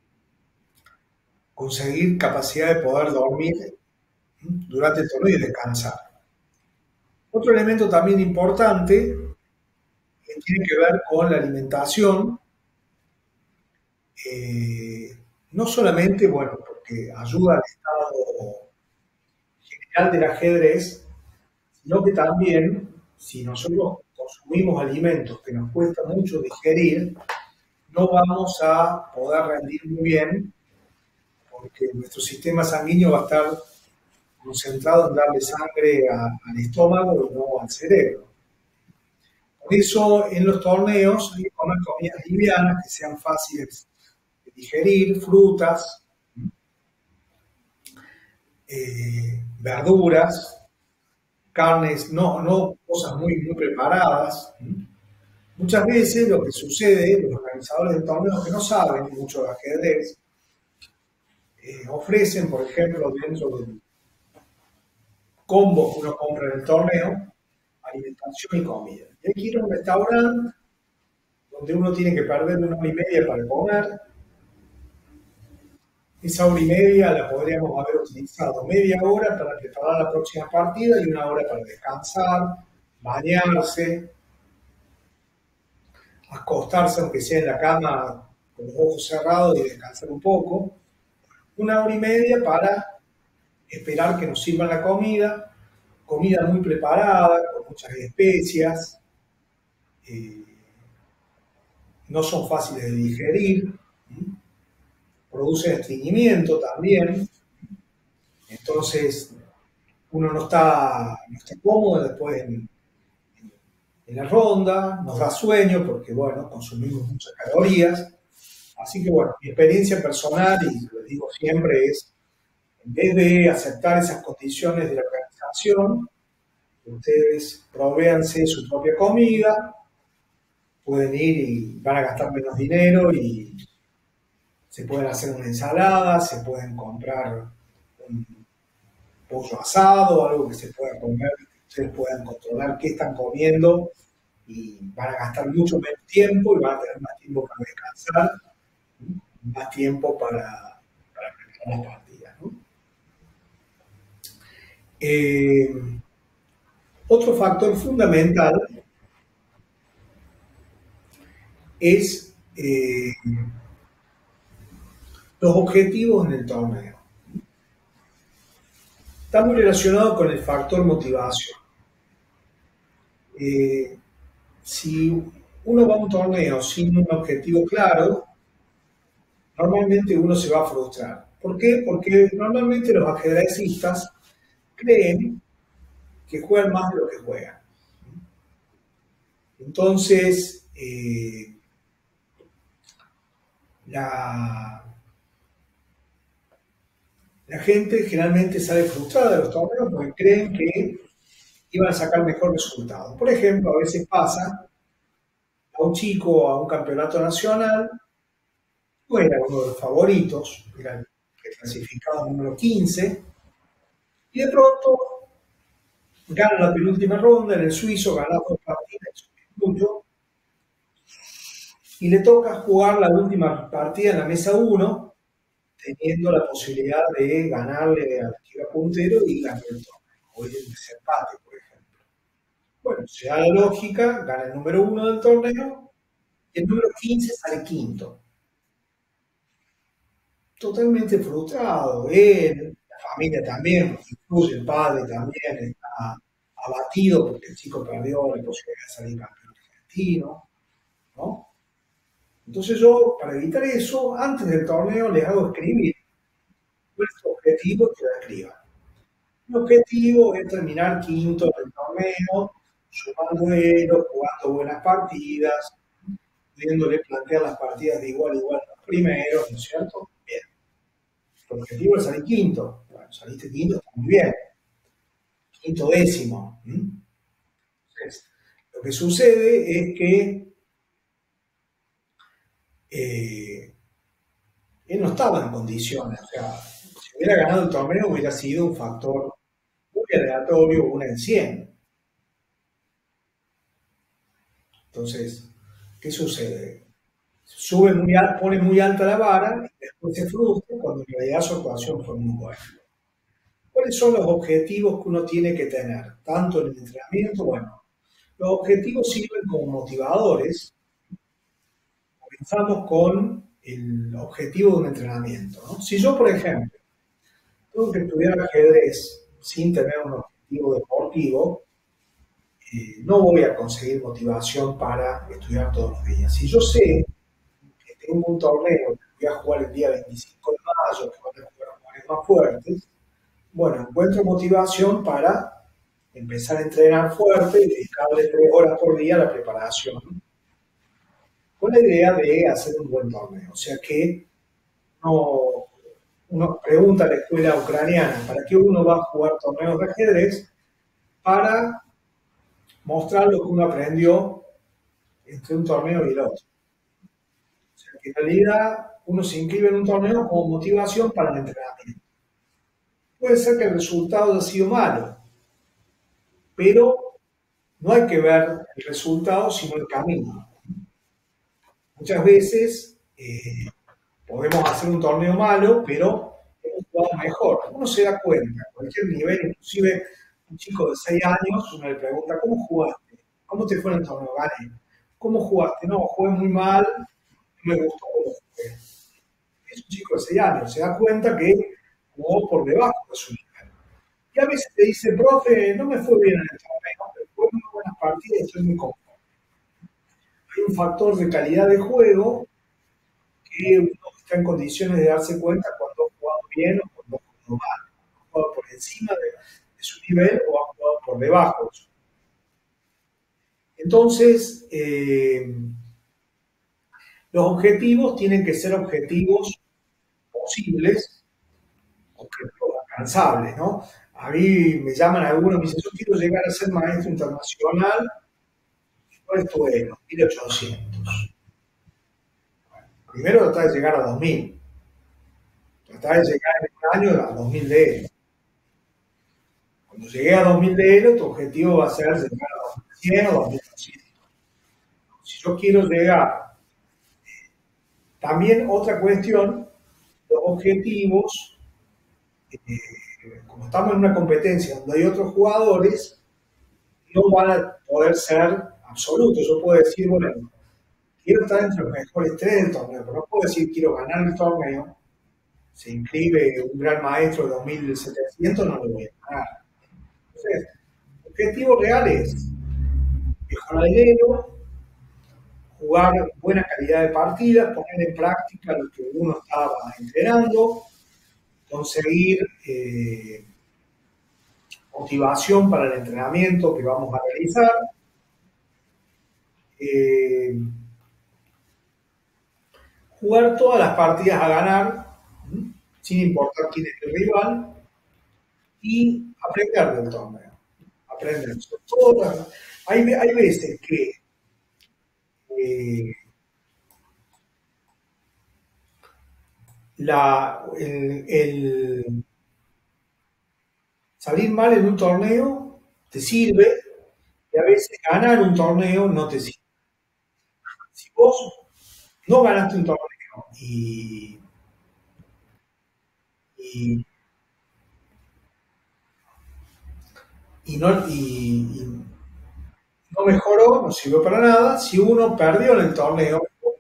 conseguir capacidad de poder dormir durante el torneo y descansar. Otro elemento también importante que tiene que ver con la alimentación, eh, no solamente, bueno, porque ayuda al estado general del ajedrez, sino que también, si nosotros consumimos alimentos que nos cuesta mucho digerir, no vamos a poder rendir muy bien, porque nuestro sistema sanguíneo va a estar concentrado en darle sangre a, al estómago y no al cerebro. Por eso en los torneos hay que comer comidas livianas que sean fáciles de digerir, frutas, eh, verduras, carnes, no, no cosas muy, muy preparadas. Muchas veces lo que sucede, los organizadores de torneos que no saben mucho de ajedrez, eh, ofrecen, por ejemplo, dentro del combo que uno compra en el torneo, alimentación y comida. Y hay que ir a un restaurante donde uno tiene que perder una hora y media para comer. Esa hora y media la podríamos haber utilizado media hora para preparar la próxima partida y una hora para descansar, bañarse, acostarse aunque sea en la cama con los ojos cerrados y descansar un poco. Una hora y media para esperar que nos sirvan la comida, comida muy preparada, con muchas especias, eh, no son fáciles de digerir, ¿sí? Producen estreñimiento también, entonces uno no está, no está cómodo después en, en la ronda, nos da sueño porque, bueno, consumimos muchas calorías, así que, bueno, mi experiencia personal, y lo digo siempre, es, en vez de aceptar esas condiciones de la organización, ustedes provéanse su propia comida, pueden ir y van a gastar menos dinero y se pueden hacer una ensalada, se pueden comprar un pollo asado, algo que se pueda comer, que ustedes puedan controlar qué están comiendo y van a gastar mucho menos tiempo y van a tener más tiempo para descansar, más tiempo para, para preparar las partidas, ¿no? Eh, otro factor fundamental es eh, los objetivos en el torneo. Está muy relacionado con el factor motivación. Eh, si uno va a un torneo sin un objetivo claro, normalmente uno se va a frustrar. ¿Por qué? Porque normalmente los ajedrecistas creen que juegan más de lo que juegan. Entonces, eh, la, la gente generalmente sale frustrada de los torneos porque creen que iban a sacar mejor resultado. Por ejemplo, a veces pasa a un chico a un campeonato nacional, no era uno de los favoritos, era el clasificado número quince, Y de pronto gana la penúltima ronda, en el suizo gana dos partidas mucho, y le toca jugar la última partida en la mesa uno, teniendo la posibilidad de ganarle al que iba puntero y ganar el torneo, o el desempate, por ejemplo. Bueno, se da la lógica, gana el número uno del torneo, y el número quince sale quinto. Totalmente frustrado, él, la familia también, incluso el padre también está abatido porque el chico perdió la posibilidad de salir campeón argentino, ¿no? Entonces yo, para evitar eso, antes del torneo les hago escribir cuál es tu objetivo y que lo escriban. Mi objetivo es terminar quinto en el torneo, sumando duelos, jugando buenas partidas, pudiéndole plantear las partidas de igual a igual a los primeros, ¿no es cierto? Bien. Tu objetivo es salir quinto. Bueno, saliste quinto, está muy bien. Quinto décimo. ¿Mm? Entonces, lo que sucede es que eh, él no estaba en condiciones. O sea, si hubiera ganado el torneo hubiera sido un factor muy aleatorio, una en cien. Entonces, ¿qué sucede? Sube muy alto, pone muy alta la vara, y después se frustra cuando en realidad su actuación fue muy buena. ¿Cuáles son los objetivos que uno tiene que tener? Tanto en el entrenamiento, bueno, los objetivos sirven como motivadores. Comenzamos con el objetivo de un entrenamiento, ¿no? Si yo, por ejemplo, tengo que estudiar ajedrez sin tener un objetivo deportivo, eh, no voy a conseguir motivación para estudiar todos los días. Si yo sé que tengo un torneo que voy a jugar el día veinticinco de mayo, que van a jugar jugadores más fuertes, bueno, encuentro motivación para empezar a entrenar fuerte y dedicarle tres horas por día a la preparación, con la idea de hacer un buen torneo. O sea que uno, uno pregunta a la escuela ucraniana, ¿para qué uno va a jugar torneos de ajedrez? Para mostrar lo que uno aprendió entre un torneo y el otro. O sea que en realidad uno se inscribe en un torneo como motivación para el entrenamiento. Puede ser que el resultado haya sido malo, pero no hay que ver el resultado, sino el camino. Muchas veces eh, podemos hacer un torneo malo, pero hemos jugado mejor. Uno se da cuenta, a cualquier nivel, inclusive un chico de seis años, uno le pregunta, ¿cómo jugaste? ¿Cómo te fue en el torneo? Gané. ¿Cómo jugaste? No, jugué muy mal, no me gustó cómo jugué. Es un chico de seis años, se da cuenta que jugó por debajo de su nivel. Y a veces te dice, profe, no me fue bien en el torneo, pero jugué muy buenas partidas y estoy muy cómodo. Hay un factor de calidad de juego que uno está en condiciones de darse cuenta cuando ha jugado bien o cuando ha jugado mal. Ha jugado por encima de, de su nivel o ha jugado por debajo. Entonces, eh, los objetivos tienen que ser objetivos posibles, objetivos alcanzables, ¿no? A mí me llaman algunos, me dicen, yo quiero llegar a ser maestro internacional, ¿cuál es tu ego? mil ochocientos. Primero tratar de llegar a dos mil, tratar de llegar en un año a dos mil de ego. Cuando llegué a dos mil de Elo, tu objetivo va a ser llegar a dos mil cien o dos mil doscientos. Si yo quiero llegar, también otra cuestión, los objetivos, eh, como estamos en una competencia donde hay otros jugadores, no van a poder ser absolutos. Yo puedo decir, bueno, quiero estar entre los mejores tres del torneo, pero no puedo decir quiero ganar el torneo. Se inscribe un gran maestro de dos mil setecientos, no lo voy a ganar. Entonces, el objetivo real es mejorar el Elo, jugar buena calidad de partidas, poner en práctica lo que uno estaba entrenando, conseguir eh, motivación para el entrenamiento que vamos a realizar, eh, jugar todas las partidas a ganar, ¿m? Sin importar quién es el rival, y aprender del torneo. Aprender. Todas, hay, hay veces que eh, la, el, el Salir mal en un torneo te sirve y a veces ganar un torneo no te sirve. Si vos no ganaste un torneo y, y, y no, y, y no mejoró, no sirvió para nada. Si uno perdió en el torneo,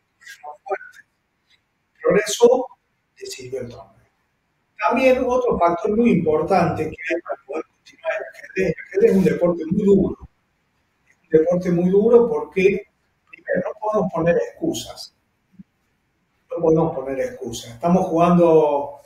progresó, le sirvió el torneo. También otro factor muy importante que hay para poder continuar el ajedrez. El ajedrez es un deporte muy duro. Es un deporte muy duro porque, primero, no podemos poner excusas. No podemos poner excusas. Estamos jugando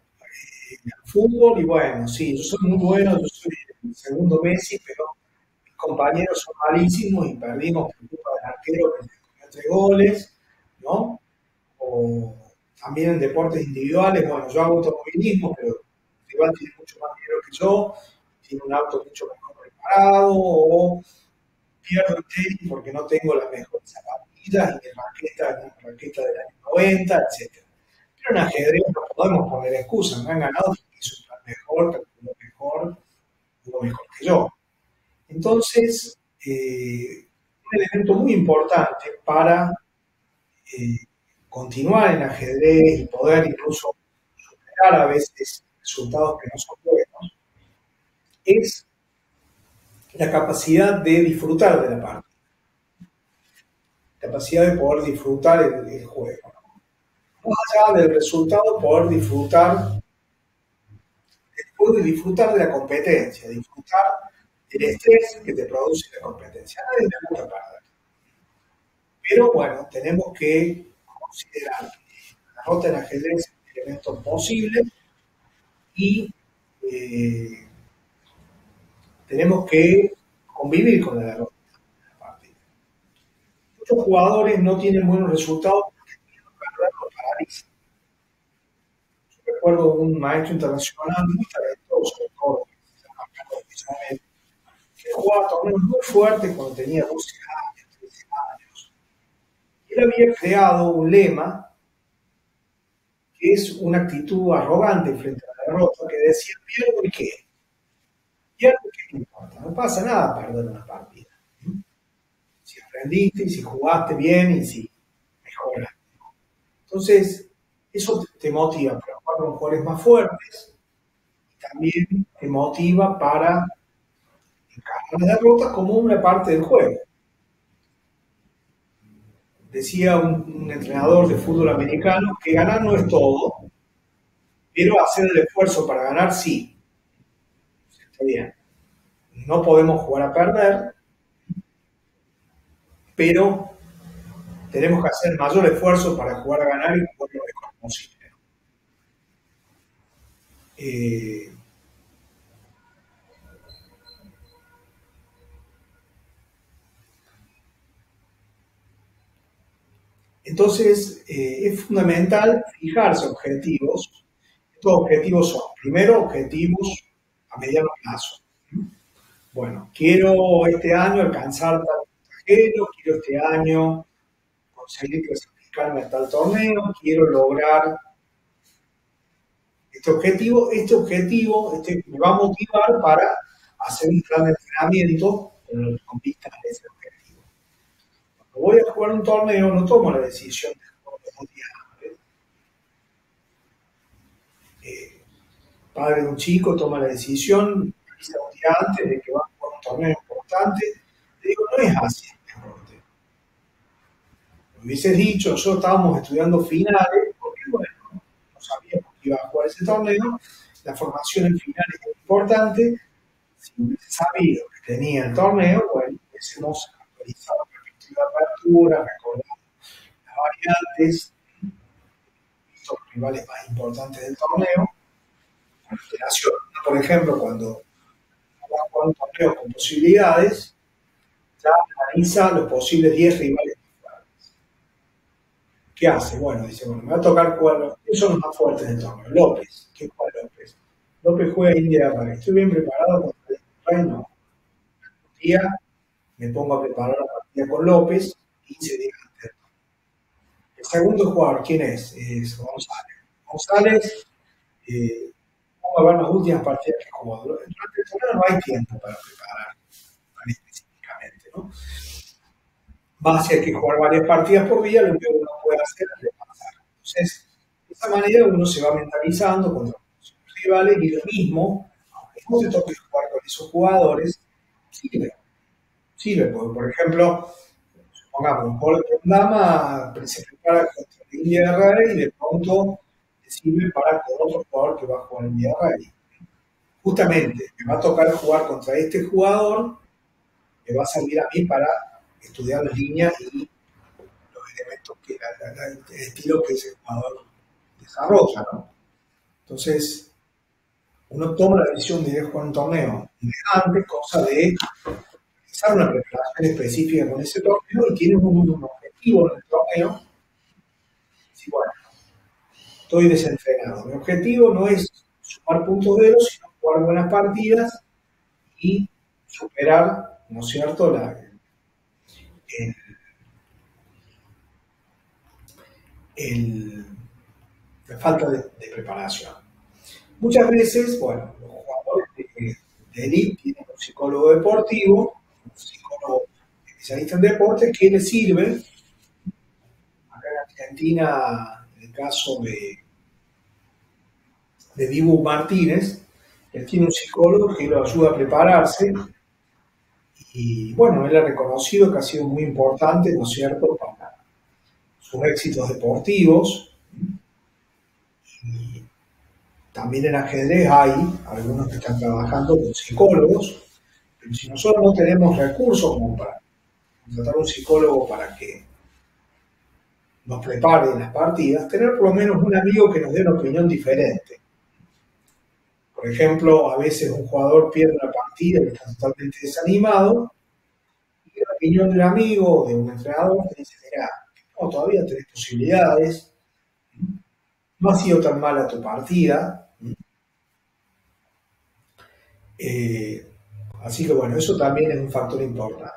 al fútbol y bueno, sí, yo soy muy bueno, yo soy el segundo Messi, pero mis compañeros son malísimos y perdimos por culpa del arquero que comió tres goles, ¿no? O también en deportes individuales, bueno, yo hago automovilismo, pero el rival tiene mucho más dinero que yo, tiene un auto mucho mejor preparado, o pierdo el tenis porque no tengo las mejores zapatillas y mi raqueta es una raqueta del año noventa, etcétera. Pero en ajedrez no podemos poner excusas, me han ganado porque hizo un plan mejor, calculó mejor, jugó mejor que yo. Entonces, eh, un elemento muy importante para eh, continuar en ajedrez y poder incluso superar a veces resultados que no son buenos, es la capacidad de disfrutar de la partida, capacidad de poder disfrutar el, el juego. Más allá del resultado, poder disfrutar del juego y disfrutar de la competencia, disfrutar del estrés que te produce la competencia. A nadie le gusta perder. Pero bueno, tenemos que considerar que la derrota en ajedrez es un elemento posible y eh, tenemos que convivir con la derrota en la partida. Muchos jugadores no tienen buenos resultados porque el miedo a perder los paraliza. Yo recuerdo un maestro internacional muy talentoso de Córdoba, que se llama Carlos Isabel, que jugaba torneos muy fuertes cuando tenía doce años, trece años. Y él había creado un lema que es una actitud arrogante frente a la derrota, que decía, pierdo y qué, pierdo y qué me importa, no pasa nada perder una partida. Si aprendiste y si jugaste bien y si mejoras. Entonces, eso te, te motiva para jugar con jugadores más fuertes y también te motiva para encarar las derrotas como una parte del juego. Decía un, un entrenador de fútbol americano que ganar no es todo, pero hacer el esfuerzo para ganar sí. Está bien. No podemos jugar a perder, pero tenemos que hacer el mayor esfuerzo para jugar a ganar y jugar lo mejor posible. Eh, entonces, eh, es fundamental fijarse objetivos. Estos objetivos son, primero, objetivos a mediano plazo. Bueno, quiero este año alcanzar tal puntaje, quiero este año conseguir clasificarme a tal torneo, quiero lograr este objetivo, este objetivo este, me va a motivar para hacer un plan de entrenamiento con vistas a ese objetivo. Cuando voy a jugar un torneo, no tomo la decisión de jugar los dos días antes. Eh, padre de un chico toma la decisión, un día antes de que va a jugar un torneo importante. Le digo, no es así el deporte. Me hubieses dicho, nosotros estábamos estudiando finales, porque bueno, no sabíamos que iba a jugar ese torneo, la formación en finales es importante. Si hubiese sabido que tenía el torneo, bueno, hubiésemos actualizado el perspectiva de apertura, recordado las variantes, visto los rivales más importantes del torneo, con alteración. Por ejemplo, cuando va a jugar un torneo con posibilidades, ya analiza los posibles diez rivales. ¿Qué hace? Bueno, dice, bueno, me va a tocar jugar, ¿quiénes son los más fuertes del torneo? López. ¿Qué juega López? López juega India Rey. ¿Estoy bien preparado contra el Rey? No. Un día me pongo a preparar la partida con López, quince días antes. El segundo jugador, ¿quién es? Es González. González, eh, Vamos a ver las últimas partidas que jugó. Durante el torneo no hay tiempo para preparar tan específicamente, ¿no? Más si hay que jugar varias partidas por día, lo único que uno puede hacer es repasar. Entonces, de esa manera uno se va mentalizando contra los rivales y lo mismo, aunque no te toque jugar con esos jugadores, sirve. Sirve, porque por ejemplo, supongamos, un jugador de dama se prepara contra el India de Rey y de pronto le sirve para con otro jugador que va a jugar en India de Rey. Justamente, me va a tocar jugar contra este jugador, me va a servir a mí para estudiar las líneas y los elementos que la, la, el estilo que ese jugador desarrolla, ¿no? Entonces, uno toma la decisión de ir a jugar un torneo antes, cosa de realizar una preparación específica con ese torneo y tiene un, un objetivo en el torneo. Sí, bueno, estoy desenfrenado. Mi objetivo no es sumar puntos de oro, sino jugar buenas partidas y superar, ¿no es cierto?, la, el, el, la falta de, de preparación. Muchas veces, bueno, los jugadores de, de elite tienen un psicólogo deportivo, un psicólogo especialista en deportes que les sirve. Acá en Argentina, en el caso de, de Dibu Martínez, él tiene un psicólogo que lo ayuda a prepararse y bueno, él ha reconocido que ha sido muy importante, ¿no es cierto?, para sus éxitos deportivos. Y también en ajedrez hay algunos que están trabajando con psicólogos, pero si nosotros no tenemos recursos como para contratar un psicólogo para que nos prepare en las partidas, tener por lo menos un amigo que nos dé una opinión diferente. Por ejemplo, a veces un jugador pierde una partida y está totalmente desanimado, y la opinión de un amigo, de un entrenador, te dice, mira, no, todavía tenés posibilidades, no ha sido tan mala tu partida. Eh, así que bueno, eso también es un factor importante.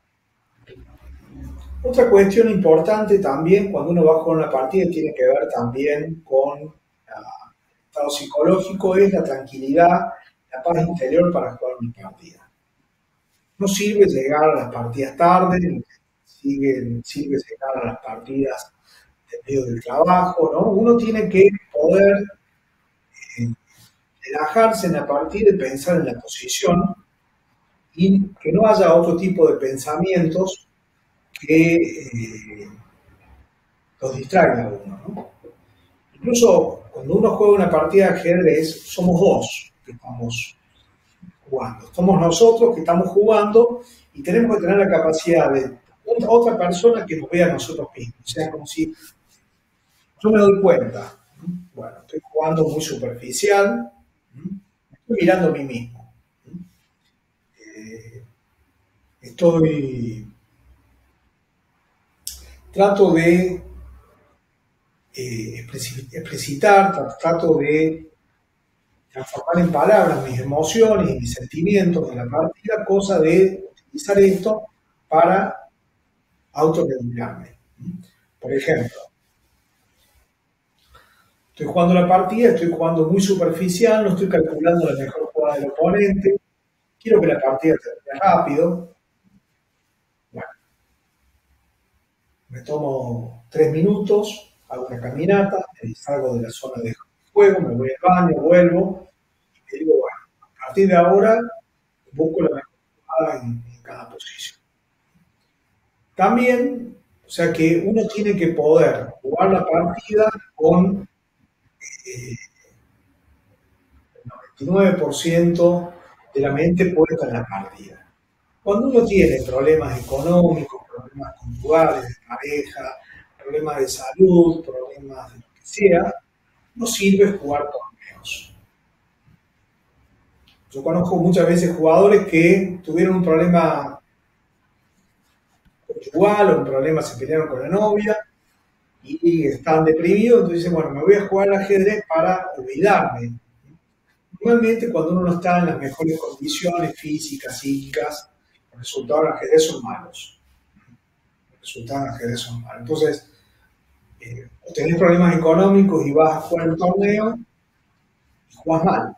Otra cuestión importante también cuando uno va a jugar una partida tiene que ver también con el estado psicológico, es la tranquilidad, la paz interior para jugar una partida. No sirve llegar a las partidas tarde, sirve, sirve llegar a las partidas en medio del trabajo, ¿no? Uno tiene que poder eh, relajarse en la partida y pensar en la posición y que no haya otro tipo de pensamientos que eh, los distraigan a uno, ¿no? Incluso cuando uno juega una partida de ajedrez, somos dos que estamos jugando. Somos nosotros que estamos jugando y tenemos que tener la capacidad de otra persona que nos vea a nosotros mismos. O sea, como si yo me doy cuenta, bueno, estoy jugando muy superficial, estoy mirando a mí mismo. Eh, estoy, trato de eh, explicitar, trato de transformar en palabras mis emociones y mis sentimientos en la partida, cosa de utilizar esto para autorregularme. Por ejemplo, estoy jugando la partida, estoy jugando muy superficial, no estoy calculando la mejor jugada del oponente, quiero que la partida termine rápido. Bueno, me tomo tres minutos, hago una caminata, salgo de la zona de juego, me voy al baño, vuelvo y me digo, bueno, a partir de ahora busco la mejor jugada en, en cada posición. También, o sea que uno tiene que poder jugar la partida con eh, el noventa y nueve por ciento de la mente puesta en la partida. Cuando uno tiene problemas económicos, problemas conyugales, de pareja, problemas de salud, problemas de lo que sea, no sirve jugar torneos. Yo conozco muchas veces jugadores que tuvieron un problema conyugal o un problema, se pelearon con la novia y están deprimidos, entonces dicen, bueno, me voy a jugar al ajedrez para olvidarme. Normalmente cuando uno no está en las mejores condiciones físicas, psíquicas, los resultados del ajedrez son malos. Los resultados del ajedrez son malos. Entonces, eh, o tenés problemas económicos y vas a jugar el torneo jugás mal.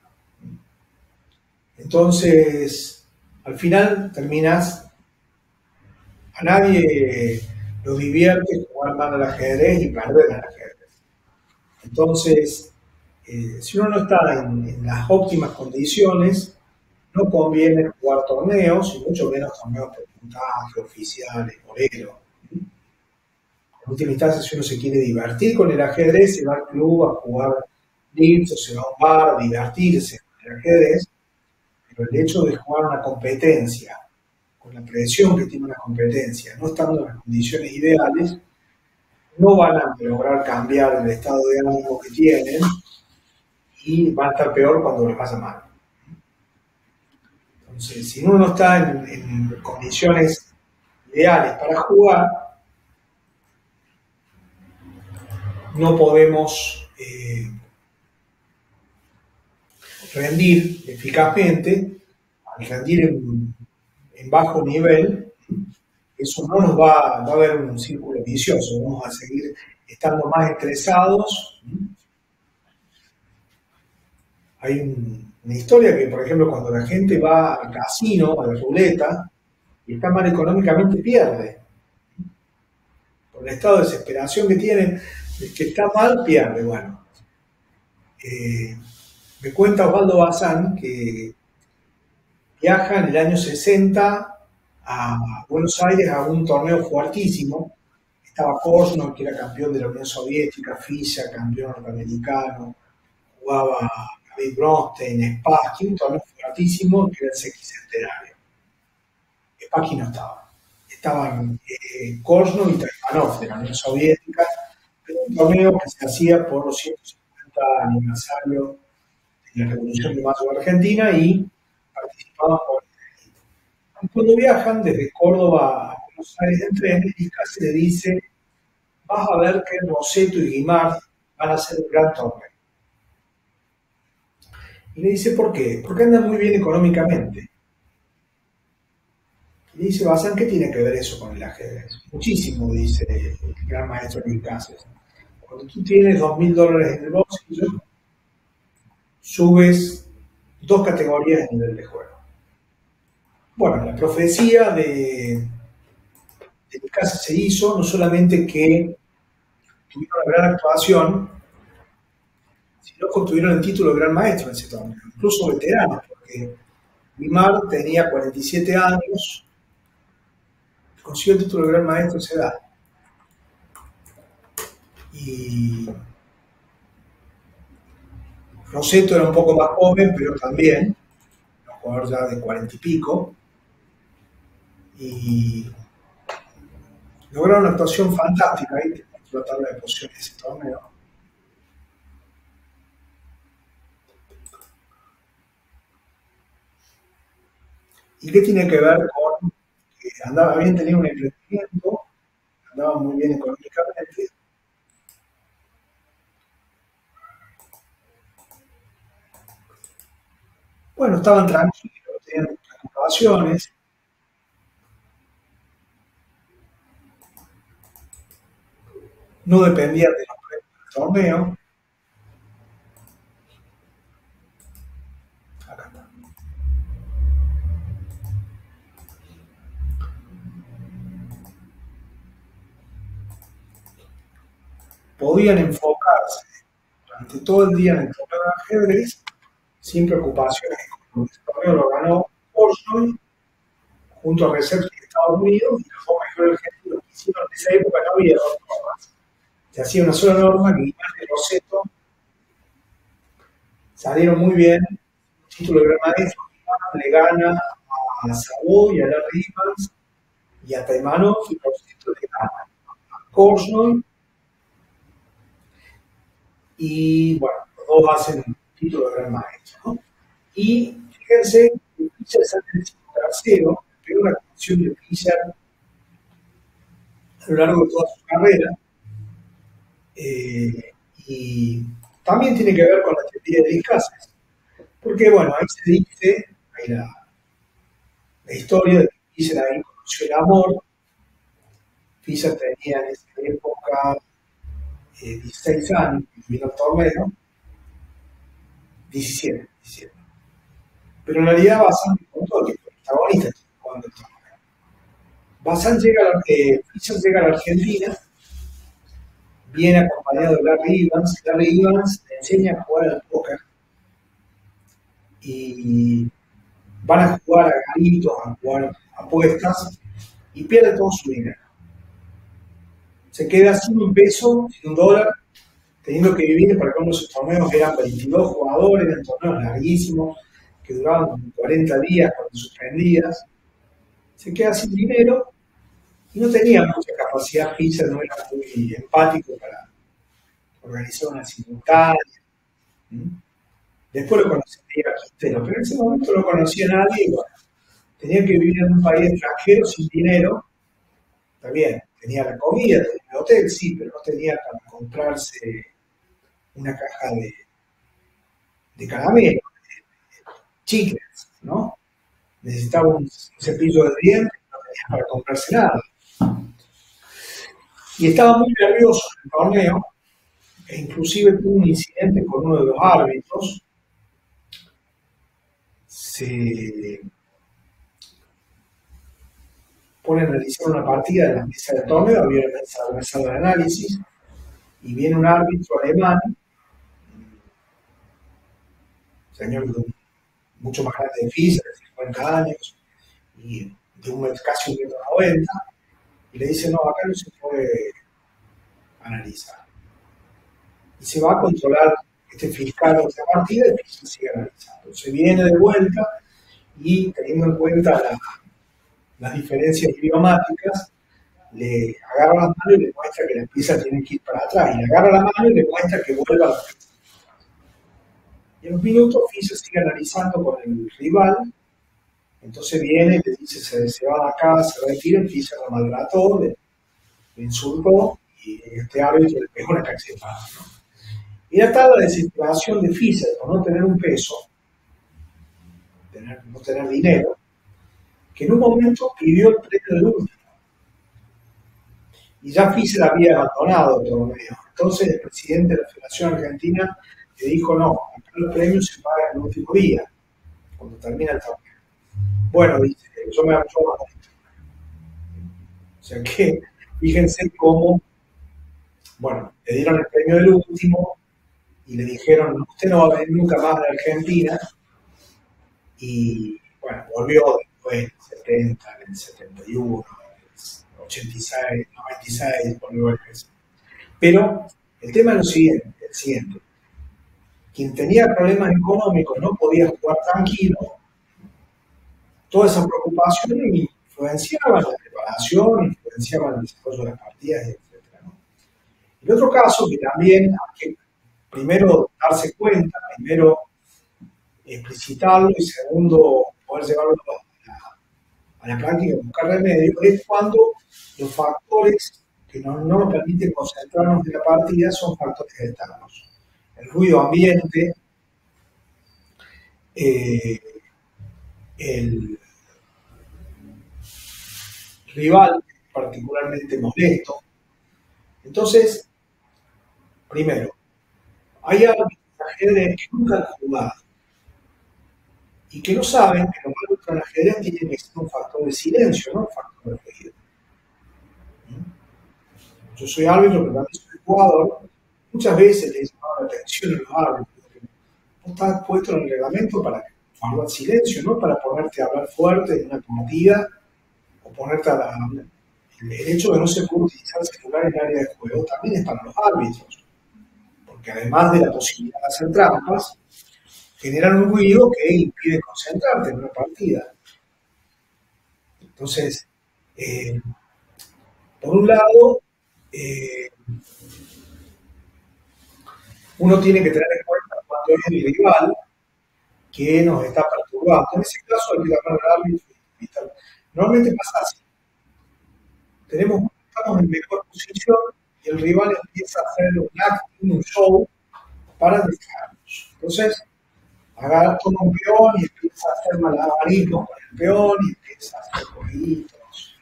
Entonces, al final terminas, a nadie lo divierte jugar mal al ajedrez y perder al ajedrez. Entonces, eh, si uno no está en, en las óptimas condiciones, no conviene jugar torneos, y mucho menos torneos por puntaje, oficiales, bolero. En última instancia, si uno se quiere divertir con el ajedrez, se va al club a jugar blitz o se va a un bar a divertirse con el ajedrez, pero el hecho de jugar una competencia, con la presión que tiene una competencia, no estando en las condiciones ideales, no van a lograr cambiar el estado de ánimo que tienen y van a estar peor cuando les pasa mal. Entonces, si uno no está en, en condiciones ideales para jugar, no podemos eh, rendir eficazmente. Al rendir en, en bajo nivel, eso no nos va, va a haber un círculo vicioso, vamos a seguir estando más estresados. Hay un, una historia que, por ejemplo, cuando la gente va al casino, a la ruleta, y está mal económicamente, pierde. Por el estado de desesperación que tiene, el que está mal, pierde. Bueno, eh, me cuenta Osvaldo Bazán que viaja en el año sesenta a Buenos Aires a un torneo fuertísimo. Estaba Korshunov, que era campeón de la Unión Soviética, Fischer, campeón norteamericano, jugaba David Bronstein, Spassky, un torneo fuertísimo que era el sesquicentenario. Spassky no estaba. Estaban eh, Korshunov y Taimanov de la Unión Soviética, pero un torneo que se hacía por los ciento cincuenta aniversario de la Revolución de Mayo de Argentina y participaban por Cuando viajan desde Córdoba a Buenos Aires en tren, Cáceres le dice, vas a ver que Rossetto y Guimard van a hacer un gran torneo. Y le dice, ¿por qué? Porque andan muy bien económicamente. Y le dice, Bazán, ¿qué tiene que ver eso con el ajedrez? Muchísimo, dice el gran maestro Luis Cáceres. Cuando tú tienes dos mil dólares en el bolsillo, subes dos categorías de nivel de juego. Bueno, la profecía de, de Cáceres se hizo, no solamente que tuvieron una gran actuación, sino que obtuvieron el título de gran maestro en ese torneo, incluso veteranos, porque Guimard tenía cuarenta y siete años, consiguió el título de gran maestro a esa edad. Y Rossetto era un poco más joven, pero también, un jugador ya de cuarenta y pico, y lograron una actuación fantástica, ahí tenemos la tabla de posiciones de ese torneo. ¿Y qué tiene que ver con que andaba bien, tenía un emprendimiento, andaba muy bien económicamente? Bueno, estaban tranquilos, tenían preocupaciones, no dependían de los premios del torneo. Acá está. Podían enfocarse durante todo el día en el torneo de ajedrez sin preocupaciones económicas. El torneo lo ganó Korshunov junto a Reserve de Estados Unidos y los dos mejores argentinos que hicieron en esa época no había dos normas. Se hacía una sola norma que Guimard y Rossetto salieron muy bien. El título de gran maestro, Guimard le gana a Savoy, a Larry Evans y a Taimanov, y Rossetto le gana a Korshunov. Y bueno, los dos hacen un título de gran maestro, ¿no? Y fíjense que Fischer sale el tercero, pero una condición de Fischer a lo largo de toda su carrera. Eh, y también tiene que ver con la teoría de Cáceres, porque bueno, ahí se dice, ahí la, la historia de que Fischer ahí conoció el amor. Fischer tenía en esa época eh, dieciséis años, y vino al torneo, diecisiete, diecisiete. Pero en realidad Bazán contó que el protagonista cuando Bazán llega, a la, eh, Fischer llega a la Argentina, viene acompañado de Larry Evans. Larry Evans le enseña a jugar al póker y van a jugar a garitos, a jugar apuestas y pierde todo su dinero. Se queda sin un peso, sin un dólar, teniendo que vivir, para que esos torneos eran veintidós jugadores, eran torneos larguísimos, que duraban cuarenta días cuando suspendías. Se queda sin dinero y no tenía mucha capacidad Fischer, no era muy empático para organizar una simultánea. ¿Mm? Después lo conocía a Quintero, pero en ese momento no conocía a nadie y bueno, tenía que vivir en un país extranjero sin dinero. Está bien, tenía la comida, tenía el hotel, sí, pero no tenía para comprarse una caja de, de caramelos, de chicles, ¿no? Necesitaba un, un cepillo de dientes, no tenía para comprarse nada. Y estaba muy nervioso en el torneo, e inclusive tuvo un incidente con uno de los árbitros. Se pone a analizar una partida de la mesa del torneo, había una mesa de análisis, y viene un árbitro alemán, señor de mucho más grande de Fischer, de cincuenta años, y de un, casi un metro noventa, y le dice, no, acá no se puede analizar. Y se va a controlar este fiscal de esta partida y Fischer sigue analizando. Se viene de vuelta y teniendo en cuenta la, las diferencias idiomáticas, le agarra la mano y le muestra que las piezas tienen que ir para atrás, y le agarra la mano y le muestra que vuelva a la pieza. Y en unos minutos Fischer sigue analizando con el rival, entonces viene y le dice, se, se va de acá, se retira, el Fischer lo maltrató, le, le insultó, y este árbitro le pegó una cachetada, ¿no? Y era tal la desesperación de Fischer por no tener un peso, tener, no tener dinero, que en un momento pidió el premio del último. Y ya Fischer había abandonado el torneo. Entonces el presidente de la Federación Argentina le dijo, no, acá los premios se pagan el último día, cuando termina el torneo. Bueno, dice, yo me apoyo. O sea que, fíjense cómo, bueno, le dieron el premio del último y le dijeron, usted no va a venir nunca más a la Argentina. Y bueno, volvió después en el setenta, en el setenta y uno, en el ochenta y seis, noventa y seis, volvió a empezar. Pero el tema es lo siguiente, el siguiente. Quien tenía problemas económicos no podía jugar tranquilo. Todas esas preocupaciones influenciaban la preparación, influenciaban el desarrollo de las partidas, etcétera, ¿no? El otro caso que también hay que primero darse cuenta, primero explicitarlo y segundo poder llevarlo a la, a la práctica, buscar remedio, es cuando los factores que no, no nos permiten concentrarnos en la partida son factores externos. El ruido ambiente, eh, el rival particularmente molesto. Entonces, primero, hay árbitros de ajedrez que nunca han jugado y que no saben que los árbitros en ajedrez tienen que ser un factor de silencio, no un factor de ruido. Yo soy árbitro, pero también soy jugador. Muchas veces les llamaba la atención a los árbitros. Vos estás puesto en el reglamento para guardar silencio, no para ponerte a hablar fuerte en una partida o ponerte a la... El hecho de no se puede utilizar celular en el área de juego también es para los árbitros, porque además de la posibilidad de hacer trampas, generan un ruido que impide concentrarte en una partida. Entonces, eh, por un lado, eh, uno tiene que tener en cuenta cuando es el rival que nos está perturbando. En ese caso hay que llamar al árbitro y tal. Normalmente pasa así. Tenemos, estamos en mejor posición y el rival empieza a hacer un acting, un show para distraernos. Entonces, agarra, toma un peón y empieza a hacer malabarismos con el peón y empieza a hacer jueguitos.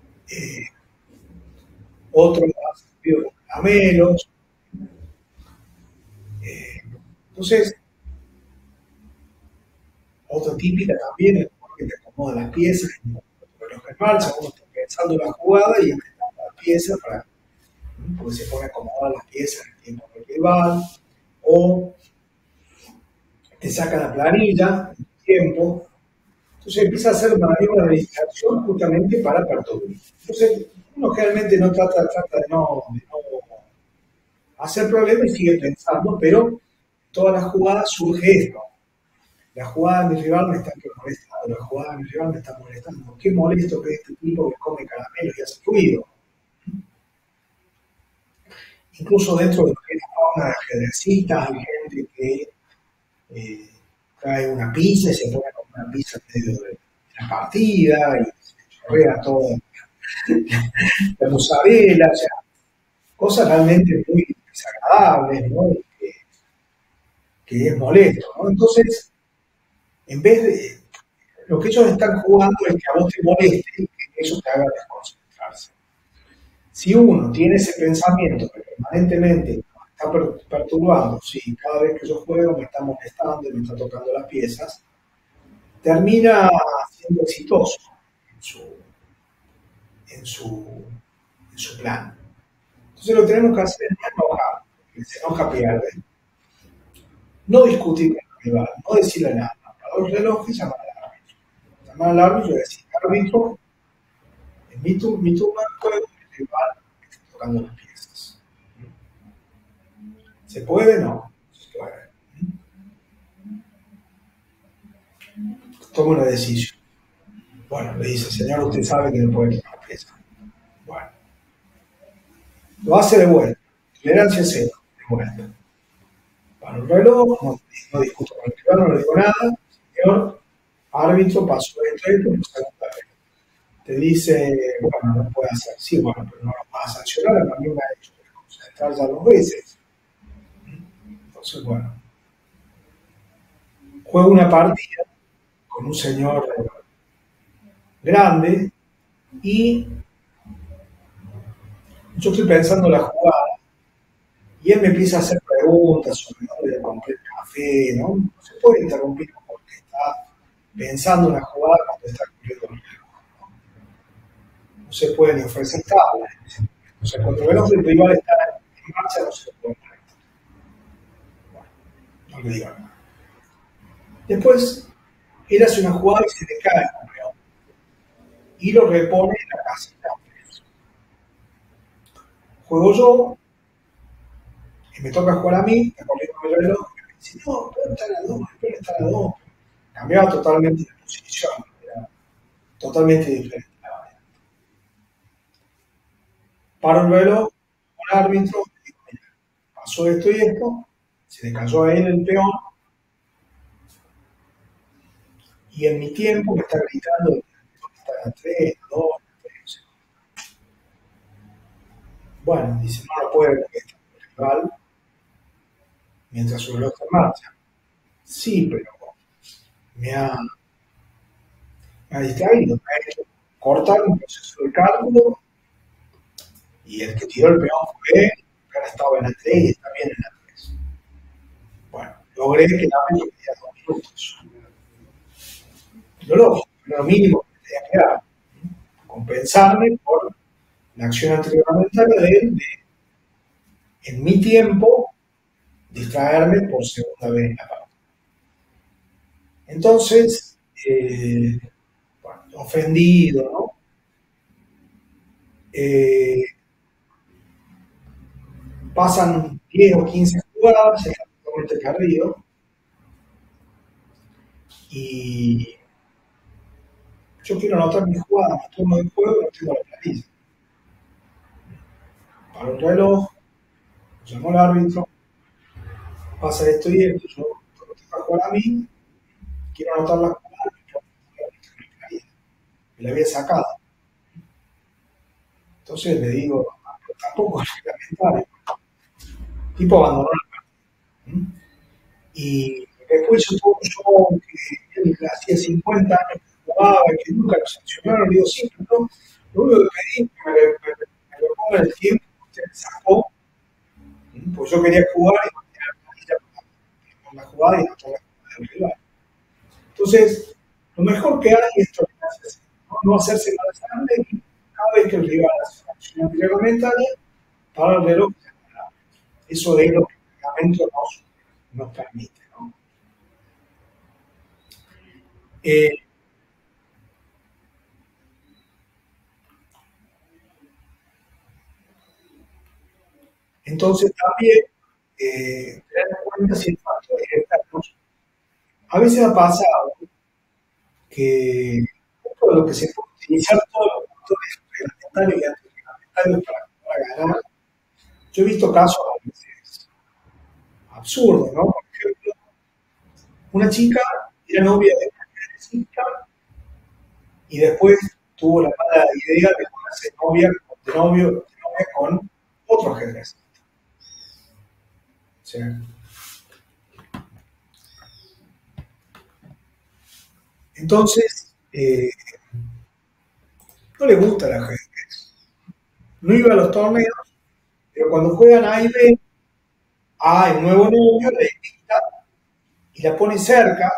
Eh, otro hace ruido con caramelos. Entonces, otra típica también es que te acomoda las piezas, el reloj en marcha, uno está pensando la jugada y está las piezas para, porque se pone a acomodar las piezas en el tiempo medieval, o te saca la planilla, el tiempo, entonces empieza a hacer maniobras de distracción justamente para perturbar. Entonces, uno generalmente no trata, trata de, no, de no hacer problemas y sigue pensando, pero todas las jugadas surge esto. La jugada de mi rival me está molestando, la jugada de mi rival me está molestando. Qué molesto que este tipo que come caramelo y hace ruido. Incluso dentro de lo que es la fauna de ajedrecistas, hay gente que eh, trae una pizza y se pone con una pizza en medio de la partida y se chorrea todo la mozzarella, o sea, cosas realmente muy desagradables, ¿no? Que, que es molesto, ¿no? Entonces, en vez de, lo que ellos están jugando es que a vos te moleste y que eso te haga desconcentrarse. Si uno tiene ese pensamiento que permanentemente está per- perturbando, si cada vez que yo juego me está molestando y me está tocando las piezas, termina siendo exitoso en su, en su, en su plan. Entonces lo que tenemos que hacer es no enojar, porque se enoja pierde, no discutir con el rival, no decirle nada. Para los relojes, llamar al árbitro. Llamar al árbitro y decir, árbitro, en mi, tu, mi turno de juego, el rival me está tocando las piezas. ¿Se puede? No. Se puede. Toma una decisión. Bueno, le dice, señor, usted sabe que no puede tocar las piezas. Bueno, lo hace de vuelta. Tolerancia cero, de vuelta. Para el reloj, no, no discuto con el rival, no le digo nada. Señor, árbitro, pasó esto, esto, no segunda vez. Te dice, bueno, no puede hacer, sí, bueno, pero no lo vas a sancionar, a mí me ha hecho desconcentrar ya dos veces. Entonces, bueno, juego una partida con un señor grande y yo estoy pensando en la jugada y él me empieza a hacer preguntas sobre dónde compré el café, ¿no? No se puede interrumpir porque está pensando en la jugada cuando está cumpliendo el reloj. No se puede ni ofrecer tablas. O sea, cuando el reloj del rival está en marcha, no se lo puede conectar. Bueno, no le digo nada. Después, él hace una jugada y se le cae el campeón y lo repone en la casita. Juego yo y me toca jugar a mí, está corriendo el reloj y me dice, no, pero está a dos, pero está a dos. Cambiaba totalmente de posición, era totalmente diferente. Paro el reloj, un árbitro, digo, mira, pasó esto y esto, se le cayó a él el peón y en mi tiempo me está gritando que está a tres, a dos, a tres. Bueno, dice, no lo puede porque está el rival mientras su reloj está en marcha. Sí, pero me ha, me ha distraído, me ha hecho cortar un proceso de cálculo y el que tiró el peón fue él, que ahora estaba en la tres y está bien en la tres. Bueno, logré que la menos me diera dos minutos. Lo lógico, lo mínimo que tenía que dar, compensarme por la acción antirreglamentaria de él, de, en mi tiempo, distraerme por segunda vez en la partida. Entonces, eh, bueno, ofendido, ¿no? Eh, pasan diez o quince jugadas, ya está totalmente perdido, y yo quiero anotar mi jugada, mi turno de juego, no tengo la planilla. Para un reloj, llamó al árbitro, pasa esto y esto, yo tengo que jugar a mí, quiero anotar la jugada, no tengo la planilla, me la había sacado. Entonces le digo, "Ah, pero tampoco es reglamentario". El tipo abandonó la partida. Y después yo tuve un show que él hacía cincuenta años que jugaba y que nunca lo sancionaron. Le digo, sí, pero no, lo único que pedí es que me, me, me lo ponga en el tiempo que usted me sacó, pues yo quería jugar y no tenía la planilla la jugada y no por la jugada del rival. Entonces, lo mejor que hay es tolerarse así, ¿no? No hacerse más grande y cada vez que el rival hace una acción antirreglamentaria, para el reloj. Eso es lo que el reglamento nos, nos permite, ¿no? Eh, entonces, también eh, tener en cuenta ciertos factores externos. A veces ha pasado que dentro de lo que se puede utilizar todos los factores reglamentarios y antirreglamentarios para, para ganar. Yo he visto casos a veces absurdos, ¿no? Por ejemplo, una chica era novia de una ajedrecista y después tuvo la mala idea de ponerse novia, de novio, de novia con otro ajedrecista. O sea, entonces, eh, no le gusta el ajedrez. No iba a los torneos, pero cuando juegan A y B, A, el nuevo novio, la invita y la pone cerca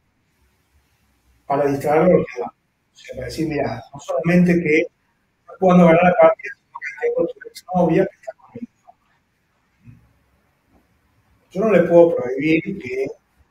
para distraerlo a los que van. O sea, para decir, mira, no solamente que no jugando a ganar la partida, sino que tengo tu exnovia que está conmigo. Yo no le puedo prohibir que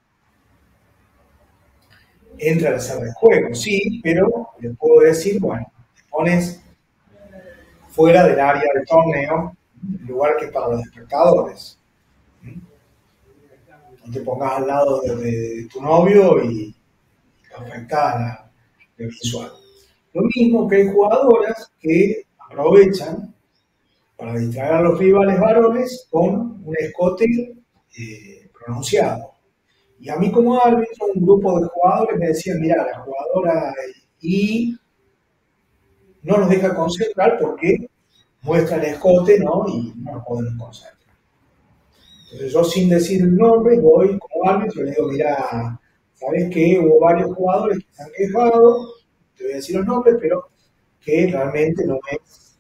entre a la sala de juego, sí, pero le puedo decir, bueno, te pones fuera del área del torneo, el lugar que es para los espectadores. No te pongas al lado de, de tu novio y afectar la, la visual. Lo mismo que hay jugadoras que aprovechan para distraer a los rivales varones con un escote eh, pronunciado. Y a mí como árbitro, un grupo de jugadores me decían, mira, la jugadora y no nos deja concentrar porque muestra el escote, ¿no? Y no nos podemos concentrar. Entonces yo sin decir el nombre voy como árbitro y le digo, mira, ¿sabes qué? Hubo varios jugadores que se han quejado, te voy a decir los nombres, pero que realmente no es,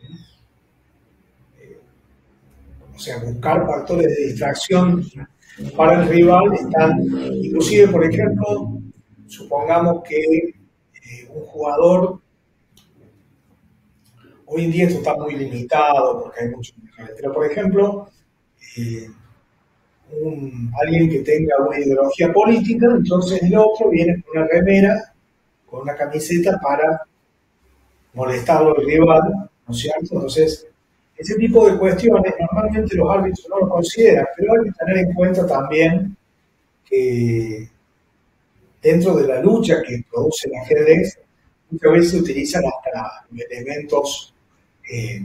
o sea, buscar factores de distracción para el rival están, inclusive, por ejemplo, supongamos que eh, un jugador, hoy en día esto está muy limitado porque hay muchos, pero por ejemplo, eh, un, alguien que tenga una ideología política, entonces el otro viene con una remera, con una camiseta para molestarlo al rival, ¿no es cierto? Entonces, ese tipo de cuestiones normalmente los árbitros no lo consideran, pero hay que tener en cuenta también que dentro de la lucha que produce el ajedrez, muchas veces se utilizan hasta elementos eh,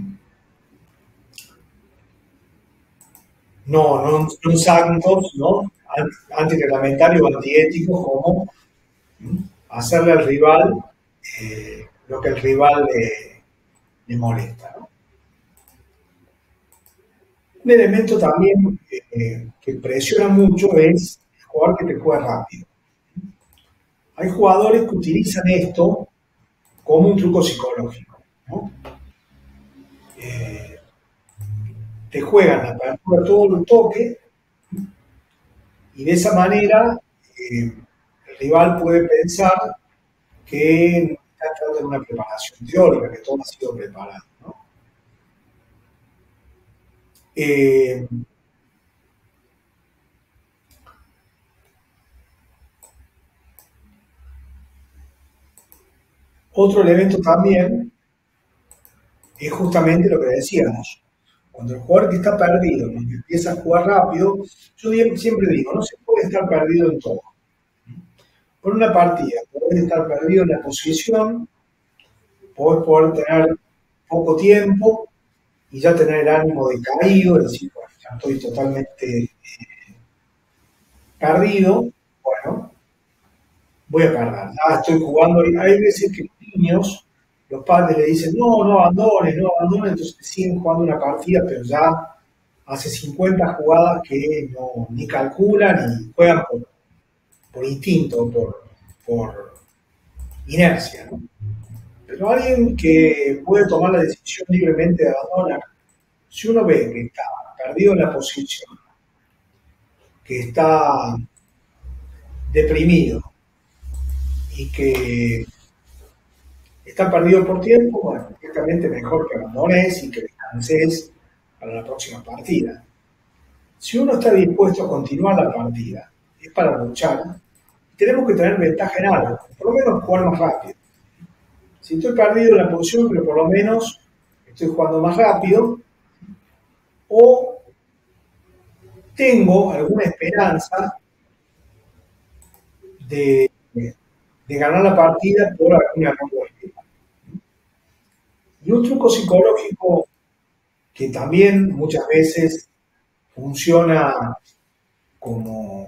no, no, no santos, ¿no? Antirreglamentarios o antiéticos, como ¿m? Hacerle al rival eh, lo que el rival le, le molesta, ¿no? Un elemento también eh, que presiona mucho es el jugador que te juega rápido. Hay jugadores que utilizan esto como un truco psicológico, ¿no? Eh, te juegan la apertura todo el toque y de esa manera eh, el rival puede pensar que no está tratando de una preparación teórica, que todo ha sido preparado, ¿no? Eh, Otro elemento también es justamente lo que decíamos. Cuando el jugador que está perdido, cuando empieza a jugar rápido, yo siempre digo, no se puede estar perdido en todo. Por una partida, podés estar perdido en la posición, podés poder tener poco tiempo y ya tener el ánimo decaído, es decir, bueno, ya estoy totalmente eh, perdido, bueno, voy a perder. Ya estoy jugando, hay veces que los niños, los padres le dicen, no, no abandones, no abandones, entonces siguen jugando una partida, pero ya hace cincuenta jugadas que no, ni calculan ni juegan por, por instinto, por, por inercia, ¿no? Pero alguien que puede tomar la decisión libremente de abandonar, si uno ve que está perdido en la posición, que está deprimido y que está perdido por tiempo, bueno, ciertamente mejor que abandones y que descanses para la próxima partida. Si uno está dispuesto a continuar la partida, es para luchar, tenemos que tener ventaja en algo, por lo menos jugar más rápido. Si estoy perdido en la posición, pero por lo menos estoy jugando más rápido, o tengo alguna esperanza de, de ganar la partida por alguna error. Y un truco psicológico que también muchas veces funciona como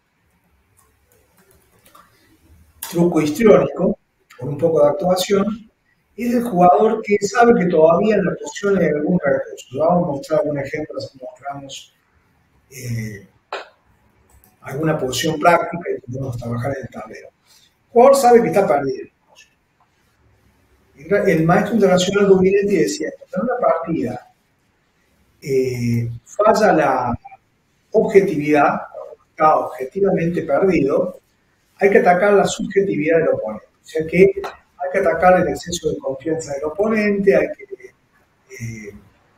truco histriónico, con un poco de actuación, es el jugador que sabe que todavía en la posición hay algún recurso. Ya vamos a mostrar algún ejemplo, si mostramos eh, alguna posición práctica y podemos trabajar en el tablero. El jugador sabe que está perdido. El maestro internacional Dubinetti decía, en una partida eh, falla la objetividad, está objetivamente perdido, hay que atacar la subjetividad del oponente. O sea que hay que atacar el exceso de confianza del oponente, hay que eh,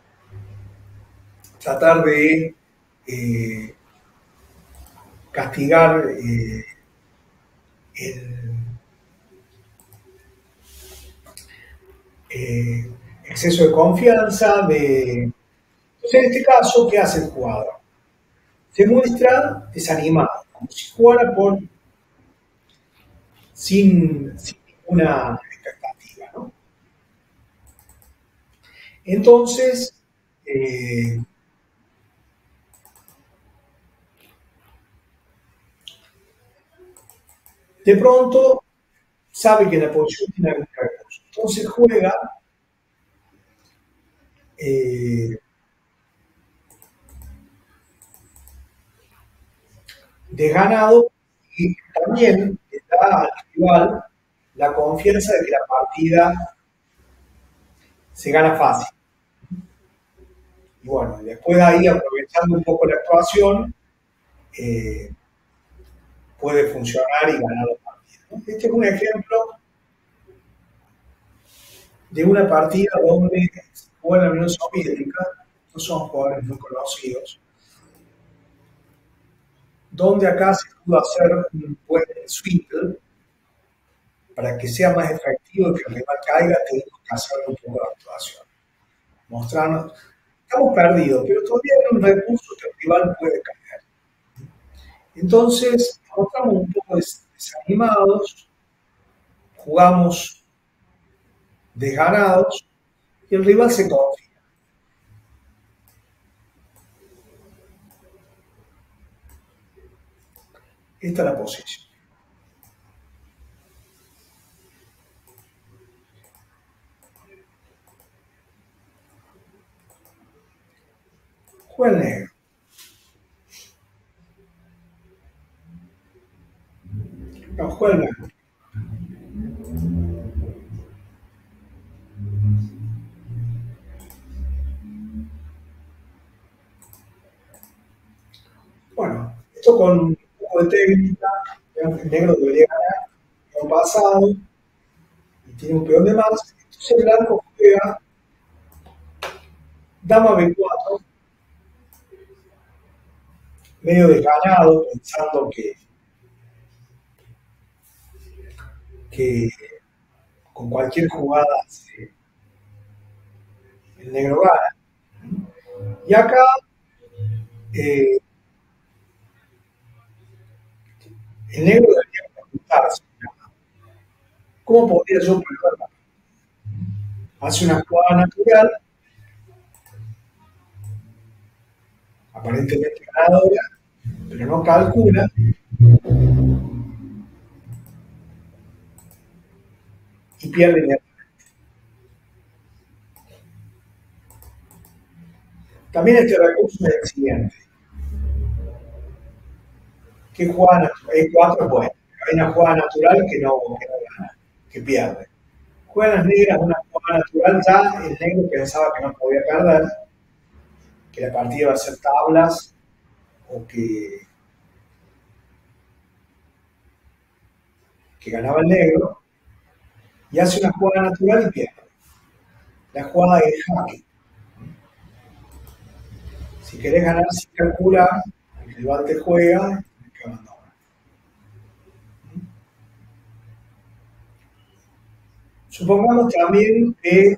tratar de eh, castigar eh, el eh, exceso de confianza. De... Entonces, en este caso, ¿qué hace el jugador? Se muestra desanimado, como si jugara por sin, sin ninguna expectativa, ¿no? Entonces, eh, de pronto sabe que la posición tiene algún recurso. Entonces juega eh, desganado y también le da al rival la confianza de que la partida se gana fácil. Y bueno, después de ahí, aprovechando un poco la actuación, eh, puede funcionar y ganar la partida, ¿no? Este es un ejemplo de una partida donde se jugó en la Unión Soviética, no son jugadores muy conocidos, donde acá se pudo hacer un buen sweeper para que sea más efectivo y que el rival caiga, tenemos que hacer un poco de actuación. Mostrarnos, estamos perdidos, pero todavía hay un recurso que el rival puede caer. Entonces, mostramos un poco desanimados, jugamos desganados y el rival se confía. Esta es la posición. Juega el negro. No, juega el negro. Bueno, esto con un poco de técnica, el negro debería ganar, el pasado, y tiene un peón de más. Entonces el blanco juega dama B cuatro, medio desganado, pensando que, que con cualquier jugada se- el negro gana. Y acá eh, el negro debería preguntarse, ¿cómo podría yo perderla? Hace una jugada natural, aparentemente ganadora, pero no calcula y pierde el. También este recurso es el siguiente. ¿Qué jugada natural? E cuatro, bueno, hay una jugada natural que no, que no gana, que pierde. Juegan las negras una jugada natural, ya el negro pensaba que no podía perder, que la partida iba a ser tablas o que que ganaba el negro, y hace una jugada natural y pierde. La jugada es jaque. Si querés ganar sin calcular, el rival te juega, tenés que abandonar. Supongamos también que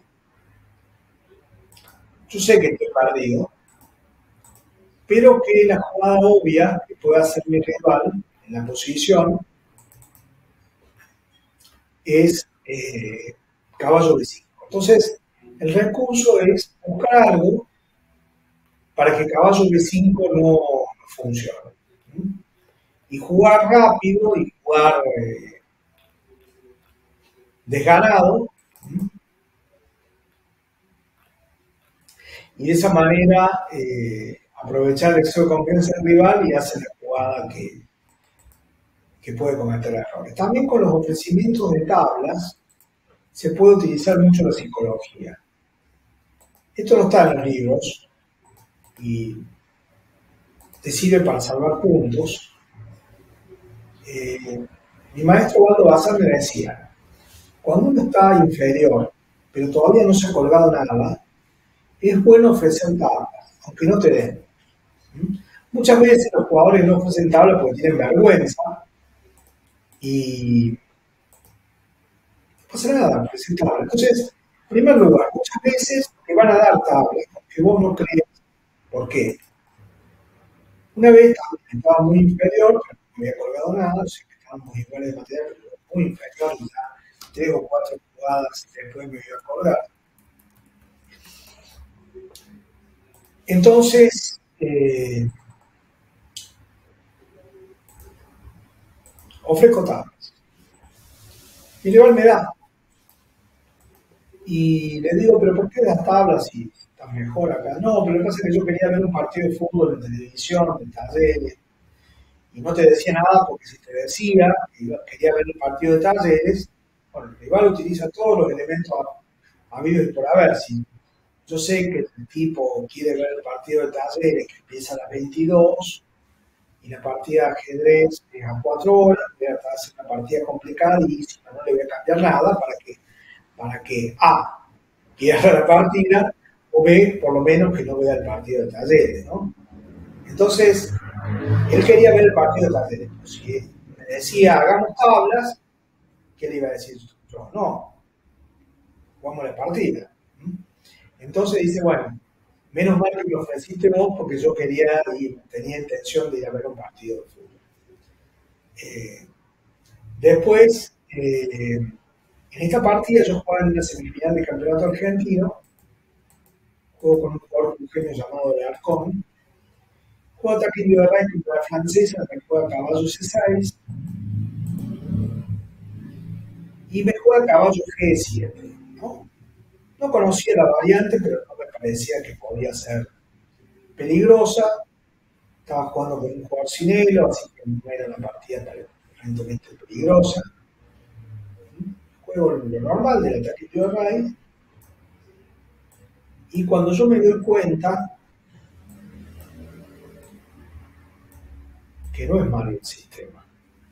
yo sé que estoy perdido, pero que la jugada obvia que puede hacer mi rival en la posición es eh, caballo B cinco. Entonces, el recurso es buscar algo para que caballo B cinco no, no funcione. Y jugar rápido y jugar eh, desganado, y de esa manera eh, aprovechar el exceso de confianza del rival y hacer la jugada que, que puede cometer errores. También con los ofrecimientos de tablas se puede utilizar mucho la psicología. Esto no está en los libros y te sirve para salvar puntos. Eh, mi maestro Waldo Bazán me decía, cuando uno está inferior, pero todavía no se ha colgado nada, es bueno ofrecer tablas, aunque no te den. ¿Mm? Muchas veces los jugadores no ofrecen tablas porque tienen vergüenza y no pasa nada, ofrecen tablas. Entonces, en primer lugar, muchas veces te van a dar tablas, aunque vos no creas por qué. Una vez estaba muy inferior, pero no había colgado nada, o sea que estábamos iguales de material, pero muy inferior, y ya tres o cuatro jugadas después me iba a colgar. Entonces, eh, ofrezco tablas. Mi rival me da. Y le digo, pero ¿por qué das tablas si estás mejor acá? No, pero lo que pasa es que yo quería ver un partido de fútbol en televisión, en talleres, y no te decía nada porque si te decía que quería ver el partido de talleres, bueno, el rival utiliza todos los elementos habidos y por haber. Si yo sé que el tipo quiere ver el partido de talleres que empieza a las veintidós y la partida de ajedrez es a cuatro horas, voy a hacer una partida complicadísima, no le voy a cambiar nada para que, para que A, pierda la partida, o B, por lo menos que no vea el partido de talleres, ¿no? Entonces, él quería ver el partido de talleres. Pues, si me decía, hagamos tablas, ¿qué le iba a decir yo? No, jugamos la partida. Entonces dice, bueno, menos mal que me ofreciste vos porque yo quería y tenía intención de ir a ver un partido de fútbol. Eh, después, eh, en esta partida yo jugaba en una semifinal de campeonato argentino, juego con un jugador eugenio llamado de Arcón, juego ataque de rey contra la francesa, me juega caballo C seis, y me juega caballo G siete, ¿no? No conocía la variante, pero no me parecía que podía ser peligrosa. Estaba jugando con un jugador sin elo, así que no era una partida aparentemente peligrosa. Juego lo normal del ataque de rey. Y cuando yo me doy cuenta que no es malo el sistema,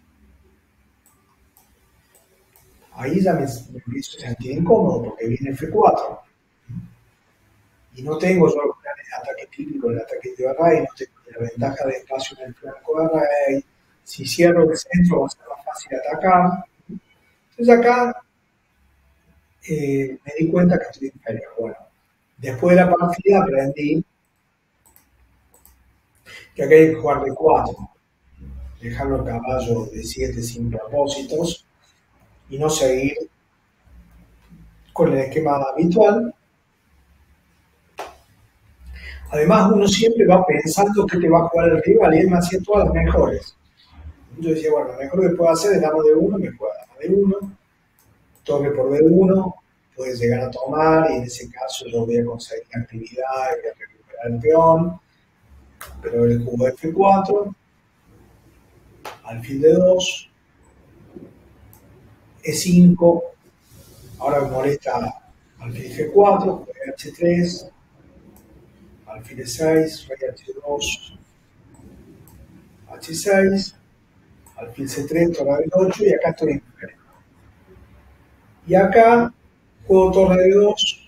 ahí ya me, me empiezo a sentir incómodo porque viene F cuatro. Y no tengo yo los planes de ataque típico del ataque de rey, no tengo la ventaja de espacio en el flanco de rey. Si cierro el centro va a ser más fácil atacar. Entonces acá eh, me di cuenta que estoy inferior. Bueno, después de la partida aprendí que acá hay que jugar de cuatro, dejarlo el caballo de siete sin propósitos y no seguir con el esquema habitual. Además, uno siempre va pensando que te va a jugar el rival y él me hacía todas las mejores. Yo decía, bueno, lo mejor que puedo hacer es dama de uno, me juega dama de uno, toque por B uno, puede llegar a tomar y en ese caso yo voy a conseguir la actividad y voy a recuperar el peón, pero él jugó F cuatro, alfil de dos, E cinco, ahora me molesta alfil G cuatro, rey H tres, alfil E seis, rey H dos, H seis, alfil C tres, torre B ocho y acá estoy Y acá juego torre de dos.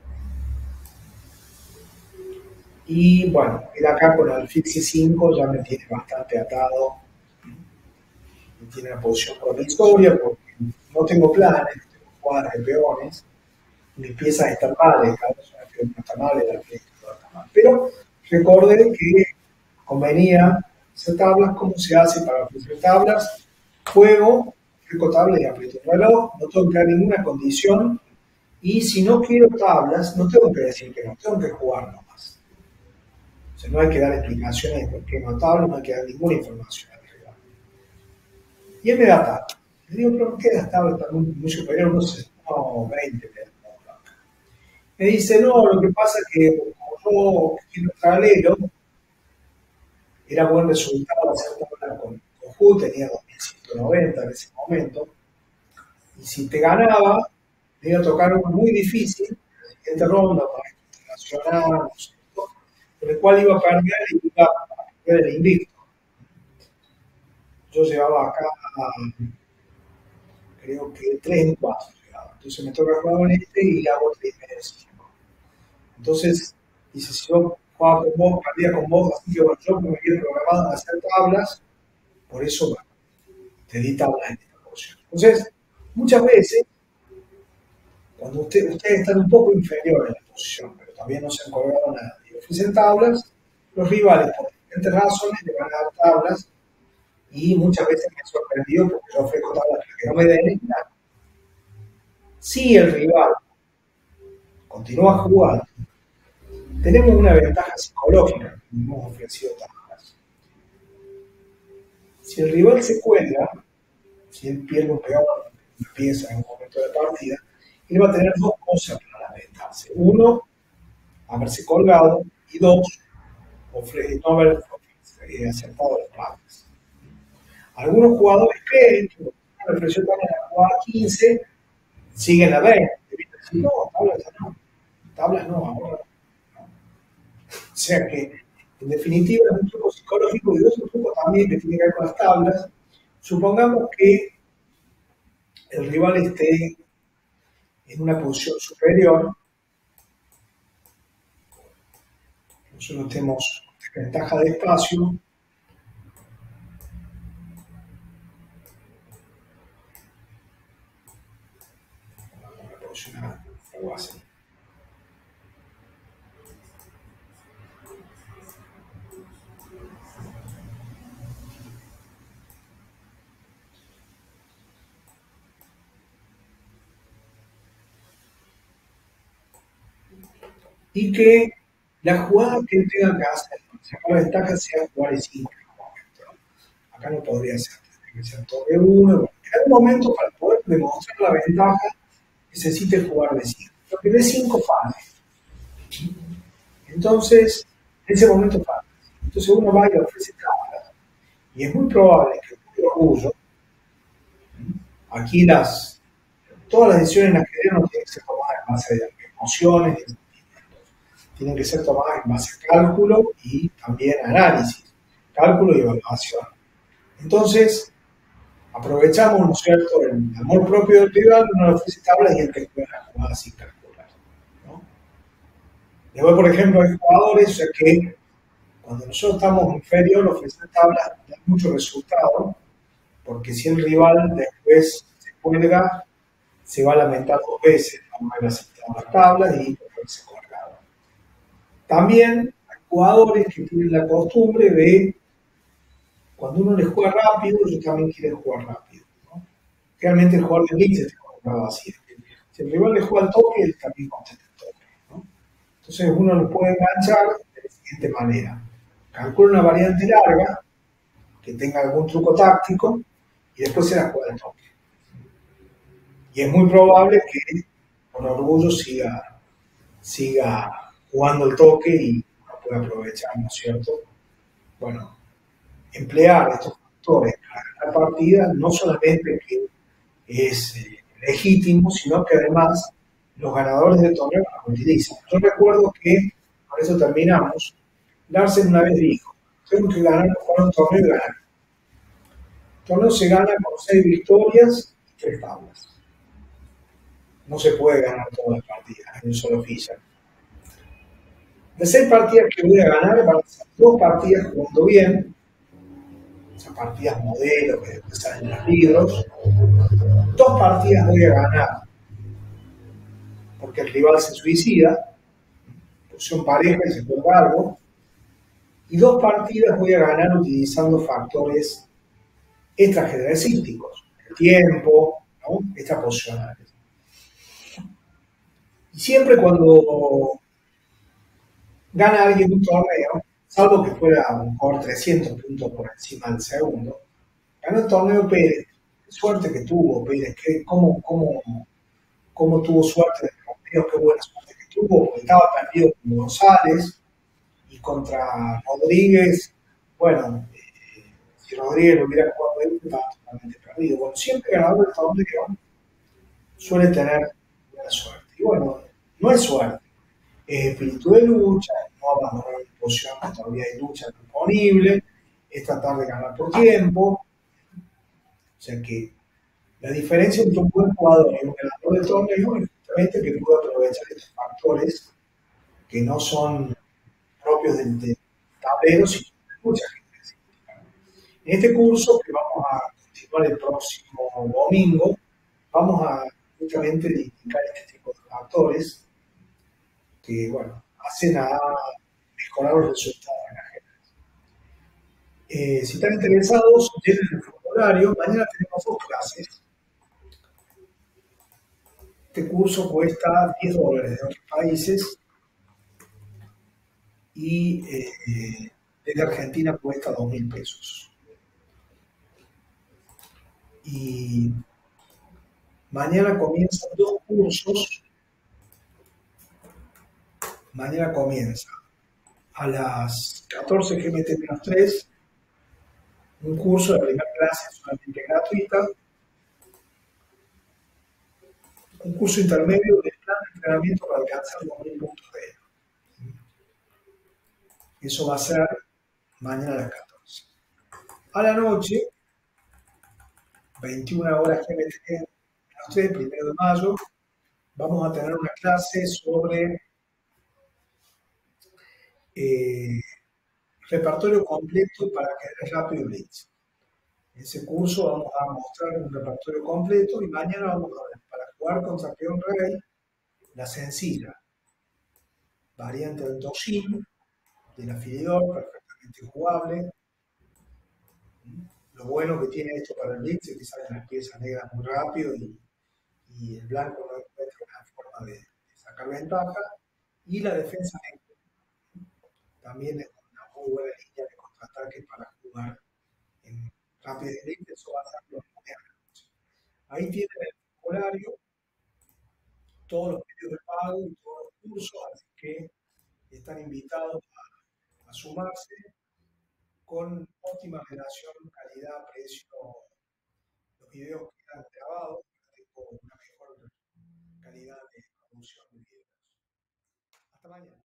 Y bueno, él acá con alfil ce cinco ya me tiene bastante atado. Me tiene una posición promisoria porque no tengo planes, no tengo jugadas de peones. Mis piezas están mal, cada uno está mal, el alfil está mal. Pero recordé que convenía hacer tablas. ¿Cómo se hace para ofrecer tablas? Juego, aplico tablas y aprieto el reloj, no tengo que dar ninguna condición. Y si no quiero tablas, no tengo que decir que no, tengo que jugar nomás. O sea, no hay que dar explicaciones de por qué no tablas, no hay que dar ninguna información al rival. Y él me da tablas. Le digo, pero ¿por qué das tablas tan muy, muy superior? No sé, no, veinte me da tablas. Me dice, no, lo que pasa es que como yo quiero paralelo, era buen resultado hacer tablas con, con Hu, tenía dos mil ciento noventa en ese momento. Y si te ganaba, me iba a tocar uno muy difícil, en la siguiente ronda, para internacional, no sé, por el cual iba a perder y iba a perder el invicto. Yo llevaba acá, creo que tres en cuatro llegaba. Entonces me toca jugar con este y le hago tres y medio cinco. Entonces, dice, si yo jugaba con vos, perdía con vos, así que bueno, yo me había programado a hacer tablas, por eso bueno, te di tablas en esta posición. Entonces, muchas veces, cuando usted, ustedes están un poco inferiores en la posición, pero también no se han colgado nada y ofrecen tablas, los rivales, por diferentes razones, le van a dar tablas y muchas veces me he sorprendido porque yo ofrezco tablas para que no me den nada. Si el rival continúa jugando, tenemos una ventaja psicológica que hemos ofrecido tablas. Si el rival se cuelga, si él pierde un peón, una pieza en un momento de partida, él va a tener dos cosas para lamentarse. Uno, haberse colgado, y dos, no haber eh, acertado las tablas. Algunos jugadores creen que la presión también a jugar quince, siguen la veinte. No, tablas no. Tablas no, ahora no. O sea que, en definitiva, es un truco psicológico y otro truco también que tiene que ver con las tablas. Supongamos que el rival esté en una posición superior, nosotros tenemos ventaja de espacio, una posición algo así. Y que la jugada que él tenga que hacer para sacar la ventaja sea jugar el cinco en algún momento. Acá no podría ser, tendría que ser torre uno. En algún momento, para poder demostrar la ventaja, necesite jugar de cinco. Porque de cinco falla. Entonces, en ese momento falla. Entonces uno va y le ofrece tablas. Y es muy probable que el orgullo, aquí las, todas las decisiones en las que no tienen que ser tomadas en base a emociones, tienen que ser tomadas en base a cálculo y también análisis, cálculo y evaluación. Entonces, aprovechamos, ¿no es cierto?, el amor propio del rival, uno le ofrece tablas y el que juega la jugada sin calcular, ¿no? Después, por ejemplo, hay jugadores, o sea que cuando nosotros estamos inferior, ofrecer tablas da mucho resultado, porque si el rival después se cuelga, se va a lamentar dos veces, no haber aceptado las tablas y haberse colgado. También hay jugadores que tienen la costumbre de, cuando uno les juega rápido, ellos también quieren jugar rápido, ¿no? Realmente el jugador de blitz está acostumbrado así. Si el rival le juega al toque, él también contesta el toque, ¿no? Entonces uno lo puede enganchar de la siguiente manera. Calcula una variante larga, que tenga algún truco táctico, y después se la juega al toque. Y es muy probable que con orgullo siga, siga jugando el toque y uno pueda aprovechar, ¿no es cierto? Bueno, emplear estos factores para ganar partidas no solamente que es eh, legítimo, sino que además los ganadores del torneo lo utilizan. Yo recuerdo que, por eso terminamos, Larsen una vez dijo, tengo que ganar jugar un torneo y ganar. El torneo se gana con seis victorias y tres tablas. No se puede ganar todas las partidas en un solo fisher. De seis partidas que voy a ganar, van a ser dos partidas jugando bien, esas partidas modelo que después salen en los libros. Dos partidas voy a ganar porque el rival se suicida, posición pareja y se juega algo. Y dos partidas voy a ganar utilizando factores extrageneralísticos, el tiempo, ¿no? Extraposicionales. Y siempre cuando gana alguien un torneo, salvo que fuera a lo mejor trescientos puntos por encima del segundo, ganó el torneo Pérez. Qué suerte que tuvo Pérez, qué, cómo, cómo, cómo tuvo suerte de torneo, qué buena suerte que tuvo, porque estaba perdido con González y contra Rodríguez. Bueno, eh, si Rodríguez lo hubiera jugado él, estaba totalmente perdido. Bueno, siempre ganador del torneo suele tener buena suerte. Y bueno, no es suerte, es espíritu de lucha, no abandonar la posición, todavía hay lucha disponible, es tratar de ganar por tiempo. O sea que la diferencia entre un buen jugador y un ganador de torneo es justamente que puede aprovechar estos factores que no son propios del, del tablero, sino de mucha gente. En este curso, que vamos a continuar el próximo domingo, vamos a justamente identificar este tipo de factores que, bueno, hacen a mejorar los resultados de la gente. Eh, si están interesados, llenen el formulario. Mañana tenemos dos clases. Este curso cuesta diez dólares de otros países y eh, desde Argentina cuesta dos mil pesos. Y mañana comienzan dos cursos. Mañana comienza a las catorce G M T tres un curso de primera clase solamente gratuita, un curso intermedio de plan de entrenamiento para alcanzar los mil puntos de él. Eso va a ser mañana a las catorce. A la noche, veintiuna horas G M T tres, primero de mayo, vamos a tener una clase sobre eh, repertorio completo para ajedrez rápido y blitz. En ese curso vamos a mostrar un repertorio completo y mañana vamos a ver, para jugar contra peón rey, la sencilla variante del Toshin, del afilidor, perfectamente jugable. Lo bueno que tiene esto para el blitz es que salen las piezas negras muy rápido y, y el blanco no encuentra una forma de, de sacar ventaja. Y la defensa también es una muy buena línea de contraataque para jugar en rápido y blitz. Eso va a ser lo que ahí tienen el formulario, todos los medios de pago y todos los cursos, así que están invitados a, a sumarse con óptima relación calidad-precio. Los videos quedan grabados, tengo una mejor calidad de producción de videos. Hasta mañana.